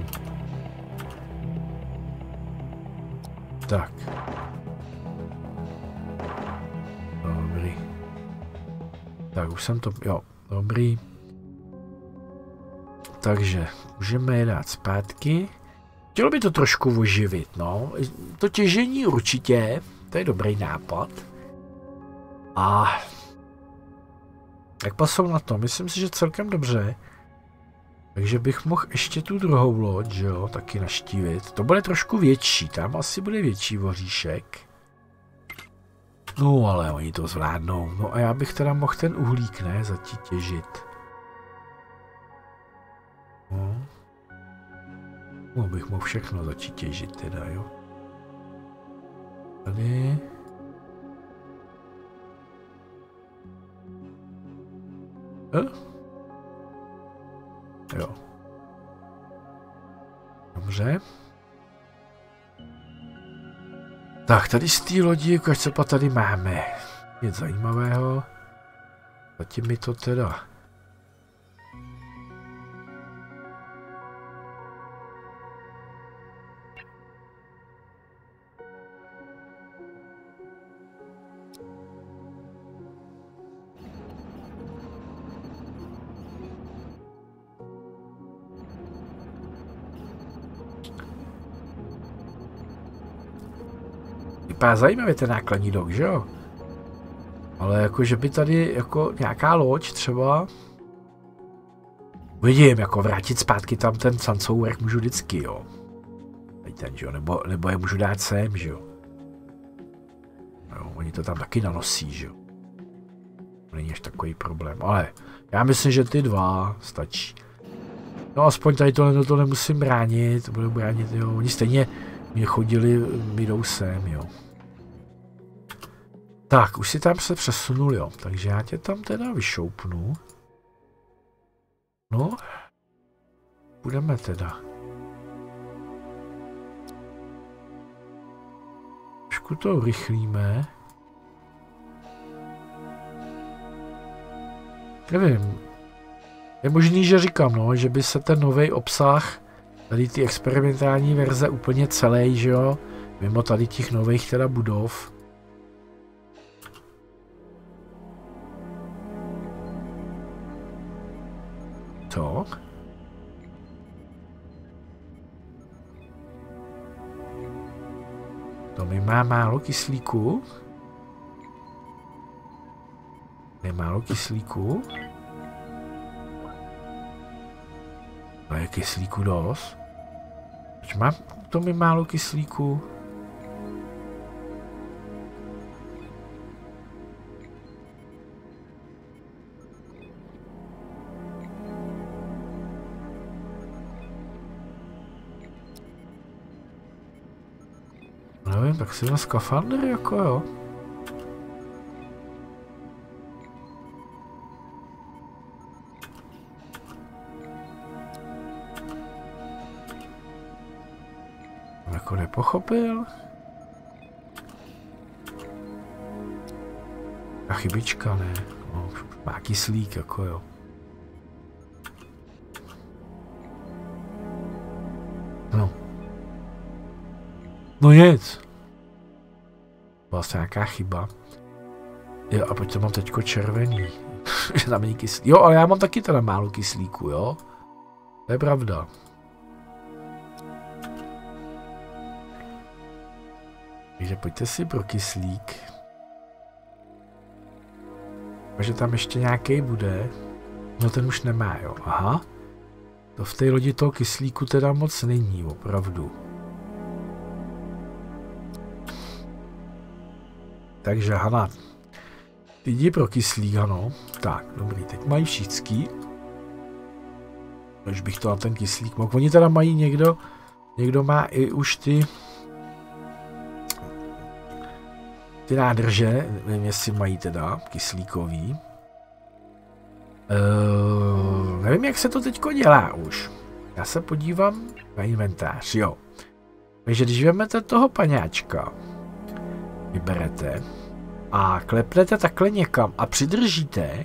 Tak. Dobrý. Tak, už jsem to... Jo, dobrý. Takže, můžeme je dát zpátky. Chtělo by to trošku oživit, no. To těžení určitě, to je dobrý nápad. A jak pasou na to? Myslím si, že celkem dobře. Takže bych mohl ještě tu druhou loď, že jo, taky naštívit. To bude trošku větší, tam asi bude větší voříšek. No ale oni to zvládnou. No a já bych teda mohl ten uhlík, ne, zatím těžit. No. No bych mohl všechno začít těžit teda, jo. Tady. Eh? Jo. Dobře. Tak, tady z té lodi, ukaž, co pa tady máme. Nic zajímavého. Zatím mi to teda... Vypadá zajímavě ten nákladní dok, že jo? Ale jako, že by tady jako nějaká loď třeba... Vidím, jako vrátit zpátky tam ten sancourek můžu vždycky, jo. Tady ten, že jo? Nebo, nebo je můžu dát sem, že jo? Jo, oni to tam taky nanosí, že jo? Není až takový problém, ale já myslím, že ty dva stačí. No aspoň tady tohle to nemusím bránit, budu bránit, jo. Oni stejně mě chodili, mi jdou sem, jo. Tak, už si tam se přesunul, jo, takže já tě tam teda vyšoupnu. No, budeme teda. Trošku to urychlíme. Nevím, je možný, že říkám, no, že by se ten nový obsah, tady ty experimentální verze úplně celý, že jo, mimo tady těch nových teda budov. Co? To mi má málo kyslíku. Je málo kyslíku. A je kyslíku dost. Proč mám to mi málo kyslíku? Nevím, tak si na skafandr jako jo. Jako nepochopil. A chybička, ne. No, má kyslík, jako jo. No. No nic. Vlastně nějaká chyba. Jo, a proč to mám teďko červený? Že tam není kyslík. Jo, ale já mám taky teda málo kyslíku, jo. To je pravda. Takže pojďte si pro kyslík. Takže tam ještě nějaký bude. No ten už nemá, jo. Aha. To v té lodi toho kyslíku teda moc není, opravdu. Takže Hana. Ty jdi pro kyslík, ano. Tak, dobrý, teď mají všichni. Už bych to na ten kyslík mohl. Oni teda mají někdo, někdo má i už ty ty nádrže, nevím, jestli mají teda kyslíkový. Uh, nevím, jak se to teďko dělá už. Já se podívám na inventář, jo. Takže když vezmete toho paňáčka, vyberete a klepnete takhle někam a přidržíte,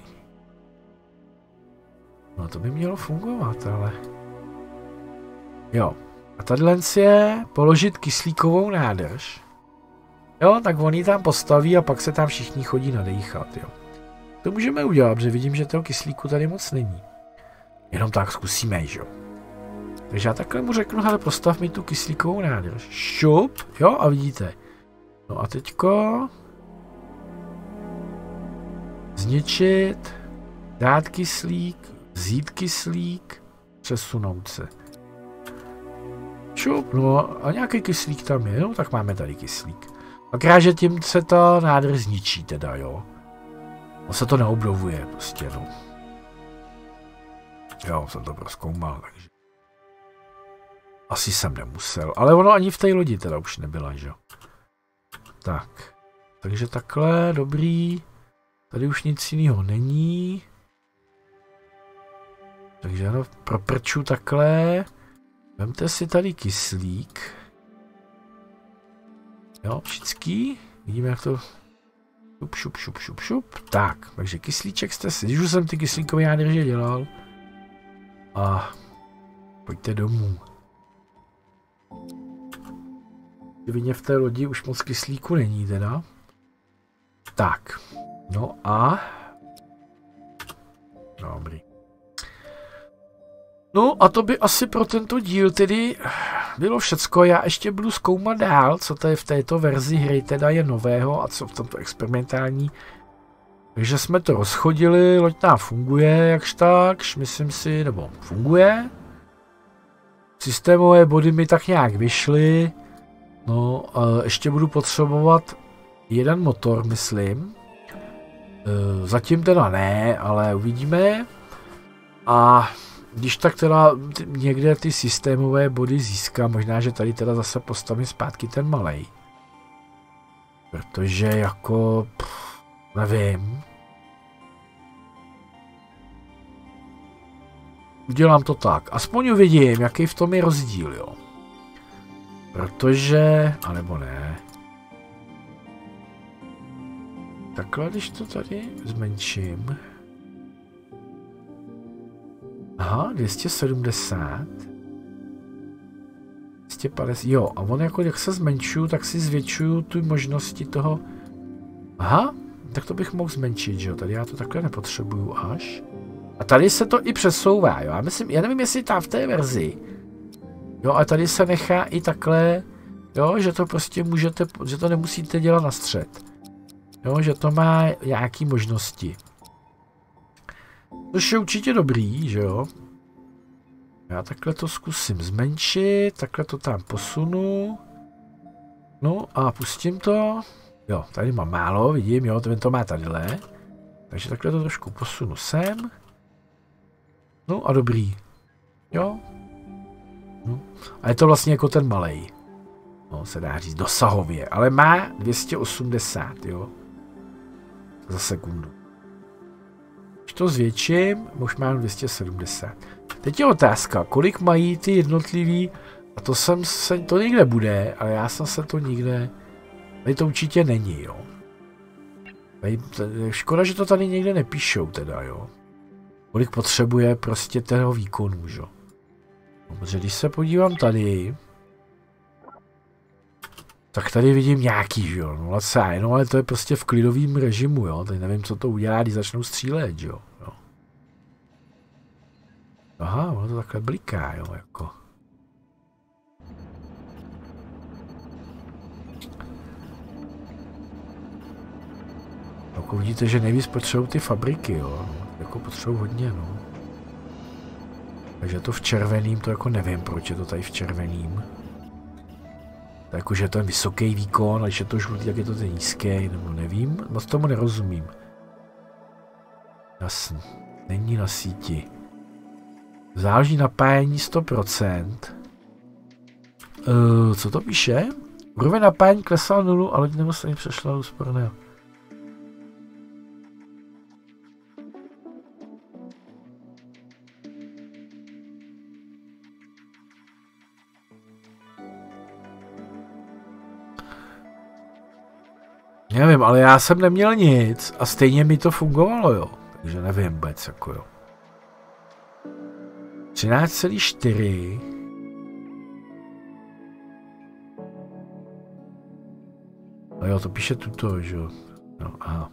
no to by mělo fungovat, ale jo. A tadyhle je položit kyslíkovou nádrž. Jo, tak on ji tam postaví a pak se tam všichni chodí nadýchat, jo. To můžeme udělat, protože vidím, že toho kyslíku tady moc není. Jenom tak zkusíme, že jo. Takže já takhle mu řeknu, hele, postav mi tu kyslíkovou nádrž. Šup, jo, a vidíte. No a teďko zničit, dát kyslík, vzít kyslík, Přesunout se. Šup, no a nějaký kyslík tam je, no tak máme tady kyslík. Akorát, že tím se ta nádrž zničí teda, jo. On se to neobnovuje prostě, no. Jo, jsem to prozkoumal, takže. Asi jsem nemusel, ale ono ani v té lodi teda už nebyla, že jo. Tak. Takže takhle, dobrý. Tady už nic jiného není. Takže ano, proprču takhle. Vemte si tady kyslík. Jo, všichni. Vidíme, jak to... Šup, šup, šup, šup, šup. Tak, takže kyslíček jste si... Když už jsem ty kyslíkové nádrže dělal. A... Pojďte domů. Vidně v té lodi už moc kyslíku není teda. Tak. No a... Dobrý. No a to by asi pro tento díl tedy bylo všecko. Já ještě budu zkoumat dál, co to je v této verzi hry teda je nového a co v tomto experimentální. Takže jsme to rozchodili, loď nám funguje jakž takž, myslím si, nebo funguje. Systémové body mi tak nějak vyšly. No, ještě budu potřebovat jeden motor, myslím. Zatím teda ne, ale uvidíme. A když tak teda někde ty systémové body získám, možná, že tady teda zase postavím zpátky ten malej. Protože jako, pff, nevím. Udělám to tak, aspoň uvidím, jaký v tom je rozdíl, jo. Protože, anebo ne. Takhle, když to tady zmenším. Aha, dvě stě sedmdesát. dvě stě padesát, jo, a on jako jak se zmenšuju, tak si zvětšuju tu možnosti toho. Aha, tak to bych mohl zmenšit, že jo, tady já to takhle nepotřebuju až. A tady se to i přesouvá, jo, já myslím, já nevím, jestli tam v té verzi. Jo, a tady se nechá i takhle, jo, že to prostě můžete, že to nemusíte dělat na střed. Jo, že to má nějaký možnosti. Což je určitě dobrý, že jo. Já takhle to zkusím zmenšit, takhle to tam posunu. No a pustím to. Jo, tady mám málo, vidím, jo, ten to má tadyhle. Takže takhle to trošku posunu sem. No a dobrý. Jo. No. A je to vlastně jako ten malej. No, se dá říct dosahově, ale má dvě stě osmdesát, jo. Za sekundu. Když to zvětším, už mám dvě stě sedmdesát. Teď je otázka, kolik mají ty jednotlivý, a to jsem se, to někde bude, ale já jsem se to nikde, tady to určitě není, jo. Tady, škoda, že to tady někde nepíšou teda, jo. Kolik potřebuje prostě toho výkonu, jo. Dobře, když se podívám tady, tak tady vidím nějaký, že jo, nula celá jedna, no ale to je prostě v klidovém režimu, jo, teď nevím, co to udělá, když začnou střílet, jo, jo. Aha, ono to takhle bliká, jo, jako. Jako vidíte, že nejvíc potřebují ty fabriky, jo, no, jako potřebují hodně, no. Takže to v červeným, to jako nevím, proč je to tady v červeným. Jakože to je vysoký výkon, a když je to žlutý, tak je to ten nízký, nebo nevím, moc tomu nerozumím. Jasně, není na síti. Záleží napájení sto procent. Uh, co to píše? Úroveň napájení klesala nulu, ale nebo se mi přešla do úsporného. Nevím, ale já jsem neměl nic a stejně mi to fungovalo, jo. Takže nevím vůbec, jako jo. třináct celá čtyři. No jo, to píše tuto, že jo. No, aha.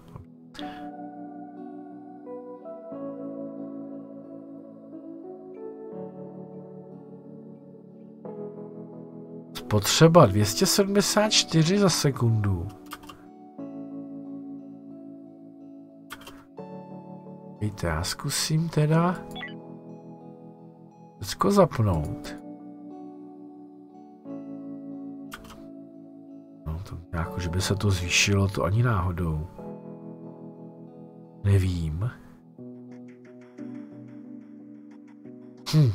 Spotřeba dvě stě sedmdesát čtyři za sekundu. Víte, já zkusím teda Všecko zapnout. No to jako, že by se to zvýšilo, to ani náhodou. Nevím. Hm.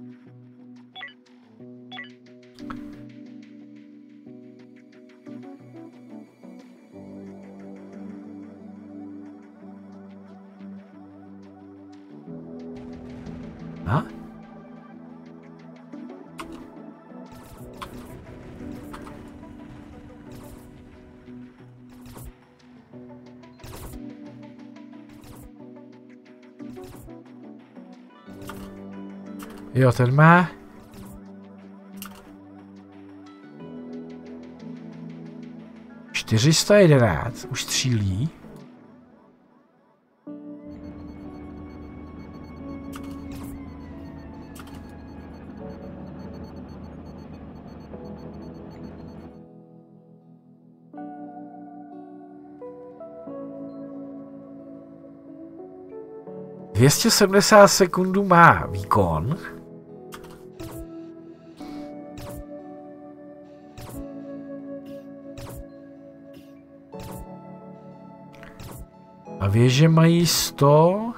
A? Jo, ten má čtyři sta jedenáct, už střílí. dvě stě sedmdesát sekundů má výkon. A věže mají sto,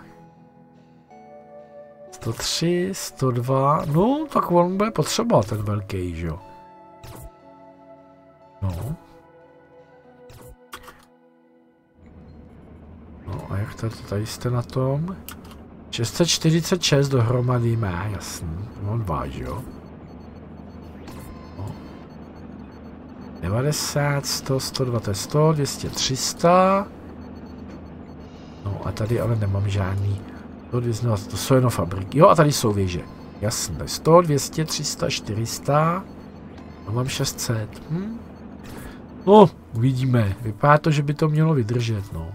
sto tři, sto dva, no tak on bude potřebovat ten velký, že jo. No. No a jak tady, tady jste na tom? šest set čtyřicet šest dohromady má, jasný, on váží, jo. No. devadesát, sto, sto dva, to je sto, dvě stě, tři sta. No a tady ale nemám žádný, to, to jsou jenom fabriky, jo a tady jsou věže, jasné, sto, dvě stě, tři sta, čtyři sta, no mám šest set, hm? No, uvidíme, vypadá to, že by to mělo vydržet, no.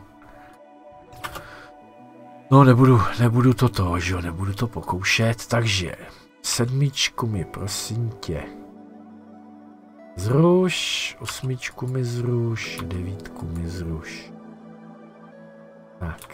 No nebudu, nebudu to to, že jo, nebudu to pokoušet, takže sedmičku mi prosím tě zruš, osmičku mi zruš, devítku mi zruš. Tak.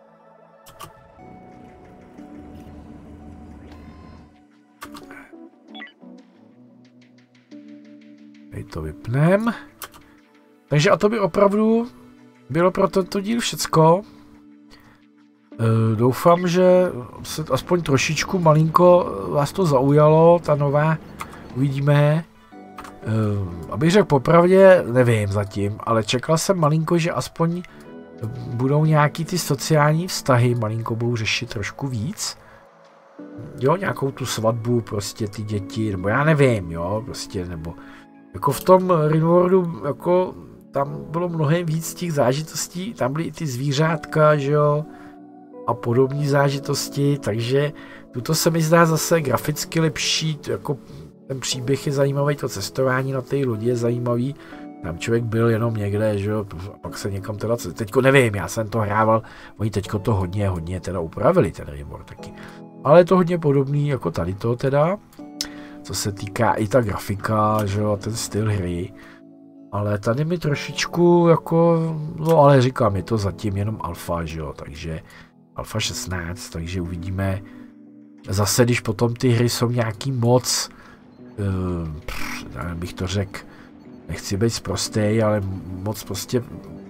Tady to vypnem. Takže a to by opravdu bylo pro tento díl všecko. Uh, doufám, že se aspoň trošičku malinko vás to zaujalo, ta nová, uvidíme. Uh, abych řekl popravdě, nevím zatím, ale čekal jsem malinko, že aspoň budou nějaký ty sociální vztahy, malinko budou řešit trošku víc. Jo, nějakou tu svatbu, prostě ty děti, nebo já nevím, jo, prostě, nebo jako v tom Rimworldu, jako tam bylo mnohem víc těch zážitostí, tam byly i ty zvířátka, že jo, a podobné zážitosti, takže tuto se mi zdá zase graficky lepší, jako ten příběh je zajímavý, to cestování na té lodi je zajímavý, tam člověk byl jenom někde, že jo, a pak se někam teda, teďko nevím, já jsem to hrával, oni teďko to hodně, hodně teda upravili, ten Rimworld taky, ale je to hodně podobný jako tady to teda, co se týká i ta grafika, že jo, ten styl hry, ale tady mi trošičku jako, no ale říkám, je to zatím jenom alfa, že jo, takže alfa šestnáct, takže uvidíme zase, když potom ty hry jsou nějaký moc, uh, pff, bych to řekl, nechci být sprostej, ale moc prostě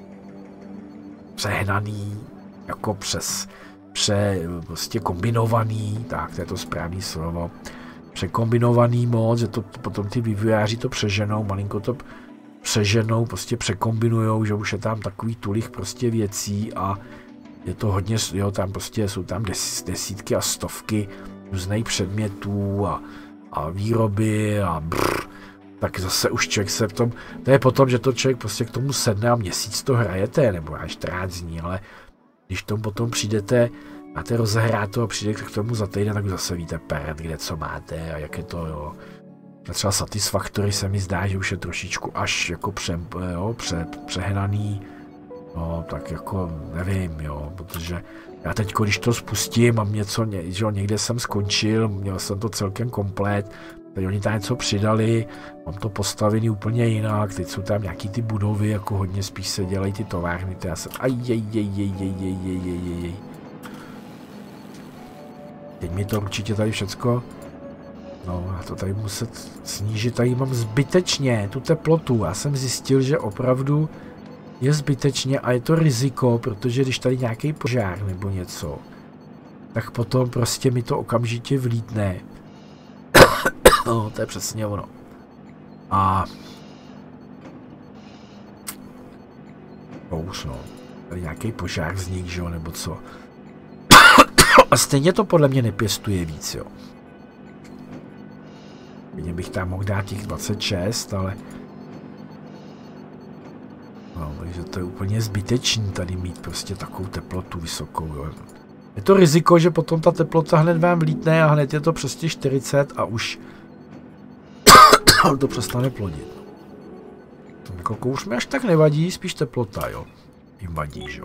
přehnaný, jako přes, pře, prostě kombinovaný, tak to je to správný slovo, překombinovaný moc, že to potom ty vývojáři to přeženou, malinko to přeženou, prostě překombinujou, že už je tam takový tulich prostě věcí a je to hodně, jo, tam prostě jsou tam des, desítky a stovky různých předmětů a, a výroby a brr, tak zase už člověk se v tom, to je potom, že to člověk prostě k tomu sedne a měsíc to hrajete, nebo až čtrnáct dní, ale když tomu potom přijdete, máte rozehrát to a přijdete k tomu za týden, tak zase víte peret, kde co máte a jak je to, jo. A třeba Satisfactory se mi zdá, že už je trošičku až jako pře, jo, pře, přehnaný. No, tak jako nevím, jo, protože já teď, když to spustím a něco, že jo, někde jsem skončil, měl jsem to celkem komplet, teď oni tam něco přidali, mám to postavený úplně jinak, teď jsou tam nějaký ty budovy, jako hodně spíš se dělají ty továrny, to já jsem, ajjejjejjejjejjejjejjej. Teď mi to určitě tady všecko No, já to tady muset snížit, tady mám zbytečně tu teplotu. Já jsem zjistil, že opravdu je zbytečně a je to riziko, protože když tady nějaký požár nebo něco, tak potom prostě mi to okamžitě vlítne. No, to je přesně ono. A... No už no, tady nějaký požár vznik, že jo, nebo co. A stejně to podle mě nepěstuje víc, jo. Mě bych tam mohl dát těch dvacet šest, ale... No, takže to je úplně zbytečný tady mít prostě takovou teplotu vysokou, jo. Je to riziko, že potom ta teplota hned vám vlítne a hned je to přes čtyřicet a už to přestane plodit. Jako kouř mi až tak nevadí, spíš teplota, jo. Jim vadí, že jo.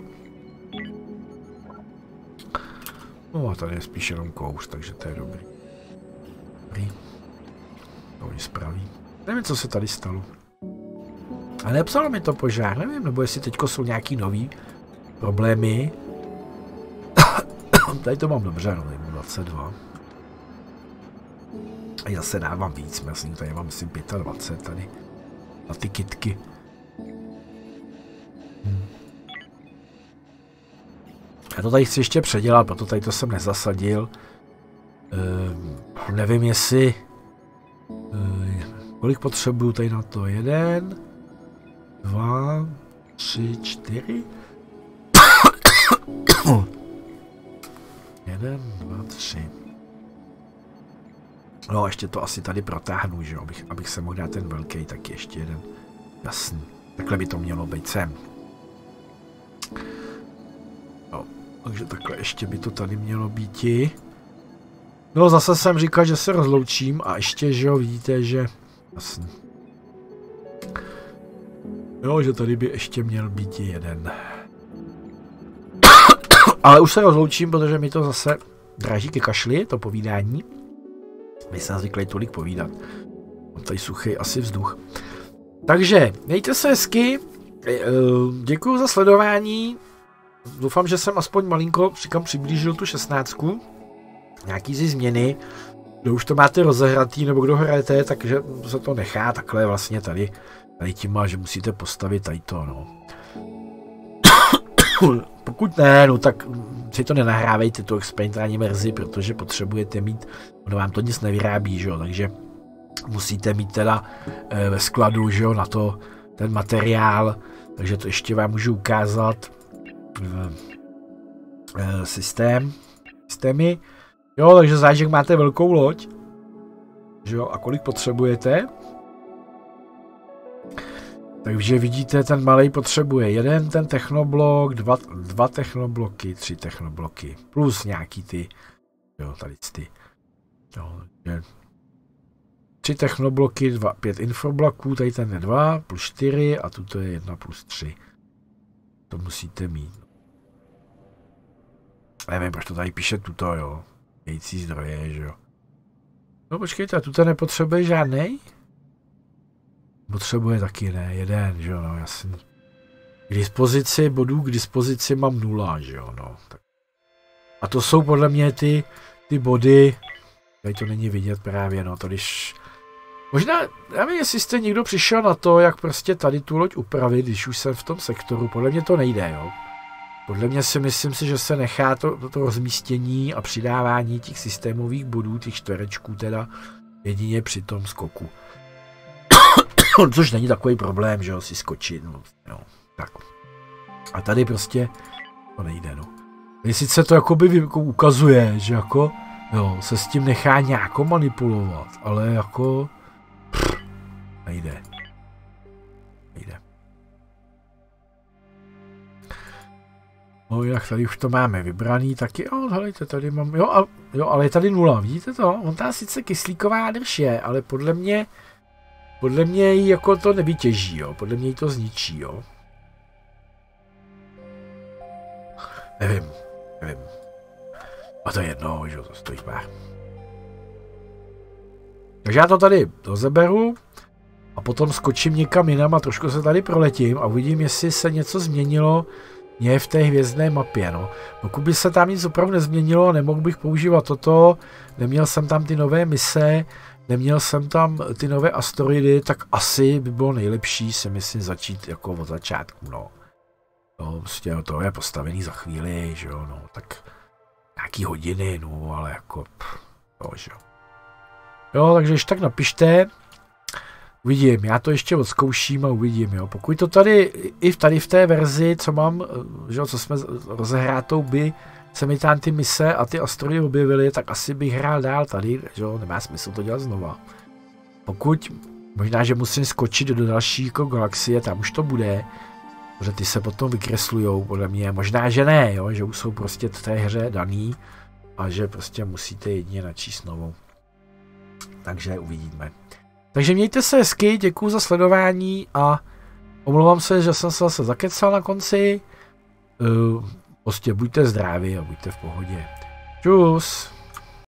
No a tady je spíš jenom kouř, takže to je dobrý. Dobrý. To oni spraví. Nevím, co se tady stalo. A nepsalo mi to požár, nevím, nebo jestli teďko jsou nějaký nový problémy. Tady to mám dobře, no, dvacet dva. A já se dávám víc, myslím, tady mám myslím dvacet pět tady. Na ty kytky. Hmm. Já to tady chci ještě předělat, proto tady to jsem nezasadil. Ehm, nevím, jestli... Ehm, kolik potřebuju tady na to? Jeden, dva, tři, čtyři. Jeden, dva, tři. No, ještě to asi tady protáhnu, že jo, abych, abych se mohl dát ten velký, tak ještě jeden. Jasný. Takhle by to mělo být sem. No, takže takhle ještě by to tady mělo být. No, zase jsem říkal, že se rozloučím a ještě, že jo, vidíte, že... Jasný. Jo, že tady by ještě měl být jeden. Ale už se rozloučím, protože mi to zase dráží ke kašli, to povídání. My jsem zvyklý tolik povídat. Mám tady suchý asi vzduch. Takže, mějte se hezky. Děkuji za sledování. Doufám, že jsem aspoň malinko říkám, přiblížil tu šestnáctku. Nějaký zi změny. Kdo už to máte rozehratý, nebo kdo hrajete, takže se to nechá takhle vlastně tady. Tady tím, že musíte postavit tady to, no. Pokud ne, no tak si to nenahrávejte, tu experimentální verzi, protože potřebujete mít, ono vám to nic nevyrábí, že jo, takže musíte mít teda e, ve skladu, že jo, na to ten materiál, takže to ještě vám můžu ukázat e, e, systém, systémy, jo, takže zážek máte velkou loď, že jo, a kolik potřebujete. Takže vidíte, ten malej potřebuje jeden ten technoblok, dva, dva technobloky, tři technobloky, plus nějaký ty, jo, tady ty, jo, tři technobloky, dva, pět infobloků, tady ten je dva, plus čtyři a tuto je jedna plus tři. To musíte mít. Nevím, proč to tady píše tuto, jo, jející zdroje, že jo. No počkejte, tuto nepotřebuje žádnej? Potřebuje taky ne, jeden, že jo, no jasný. K dispozici bodů, k dispozici mám nula, že jo, no. Tak. A to jsou podle mě ty, ty body, tady to není vidět právě, no, to když... Možná, já nevím, jestli jste někdo přišel na to, jak prostě tady tu loď upravit, když už jsem v tom sektoru, podle mě to nejde, jo. Podle mě si myslím si, že se nechá to, to, to rozmístění a přidávání těch systémových bodů, těch čtverečků teda, jedině při tom skoku. Což není takový problém, že jo, si skočit, no, no, tak. A tady prostě to nejde, no. Tady sice to jakoby jako ukazuje, že jako, jo, se s tím nechá nějako manipulovat, ale jako, pff, nejde. Nejde. No jak tady už to máme vybraný, taky, jo, helejte, tady mám, jo, a, jo, ale je tady nula, vidíte to? On tam sice kyslíková drž je, ale podle mě, podle mě jí jako to nevytěží, jo, podle mě jí to zničí, jo. Nevím, nevím. A to je jedno, že to stojí pár. Takže já to tady rozeberu a potom skočím někam jinam a trošku se tady proletím a uvidím, jestli se něco změnilo je v té hvězdné mapě, no. Pokud by se tam nic opravdu nezměnilo, nemohl bych používat toto, neměl jsem tam ty nové mise, neměl jsem tam ty nové asteroidy, tak asi by bylo nejlepší si myslím začít jako od začátku, no. No, prostě to je postavený za chvíli, že jo, no, tak nějaký hodiny, no, ale jako, pff, no, že jo. Jo, takže ještě tak napište, uvidím, já to ještě odzkouším a uvidím, jo. Pokud to tady, i v tady v té verzi, co mám, že jo, co jsme rozehrátou, by se mi tam ty mise a ty asteroidy objevily, tak asi bych hrál dál tady, že jo, nemá smysl to dělat znova. Pokud, možná, že musím skočit do další jako galaxie, tam už to bude, protože ty se potom vykreslujou, podle mě, možná, že ne, jo, že už jsou prostě v té hře daný a že prostě musíte jedině načíst novou. Takže uvidíme. Takže mějte se hezky, děkuju za sledování a omlouvám se, že jsem se zase zakecal na konci. Uh, prostě buďte zdraví a buďte v pohodě. Čus.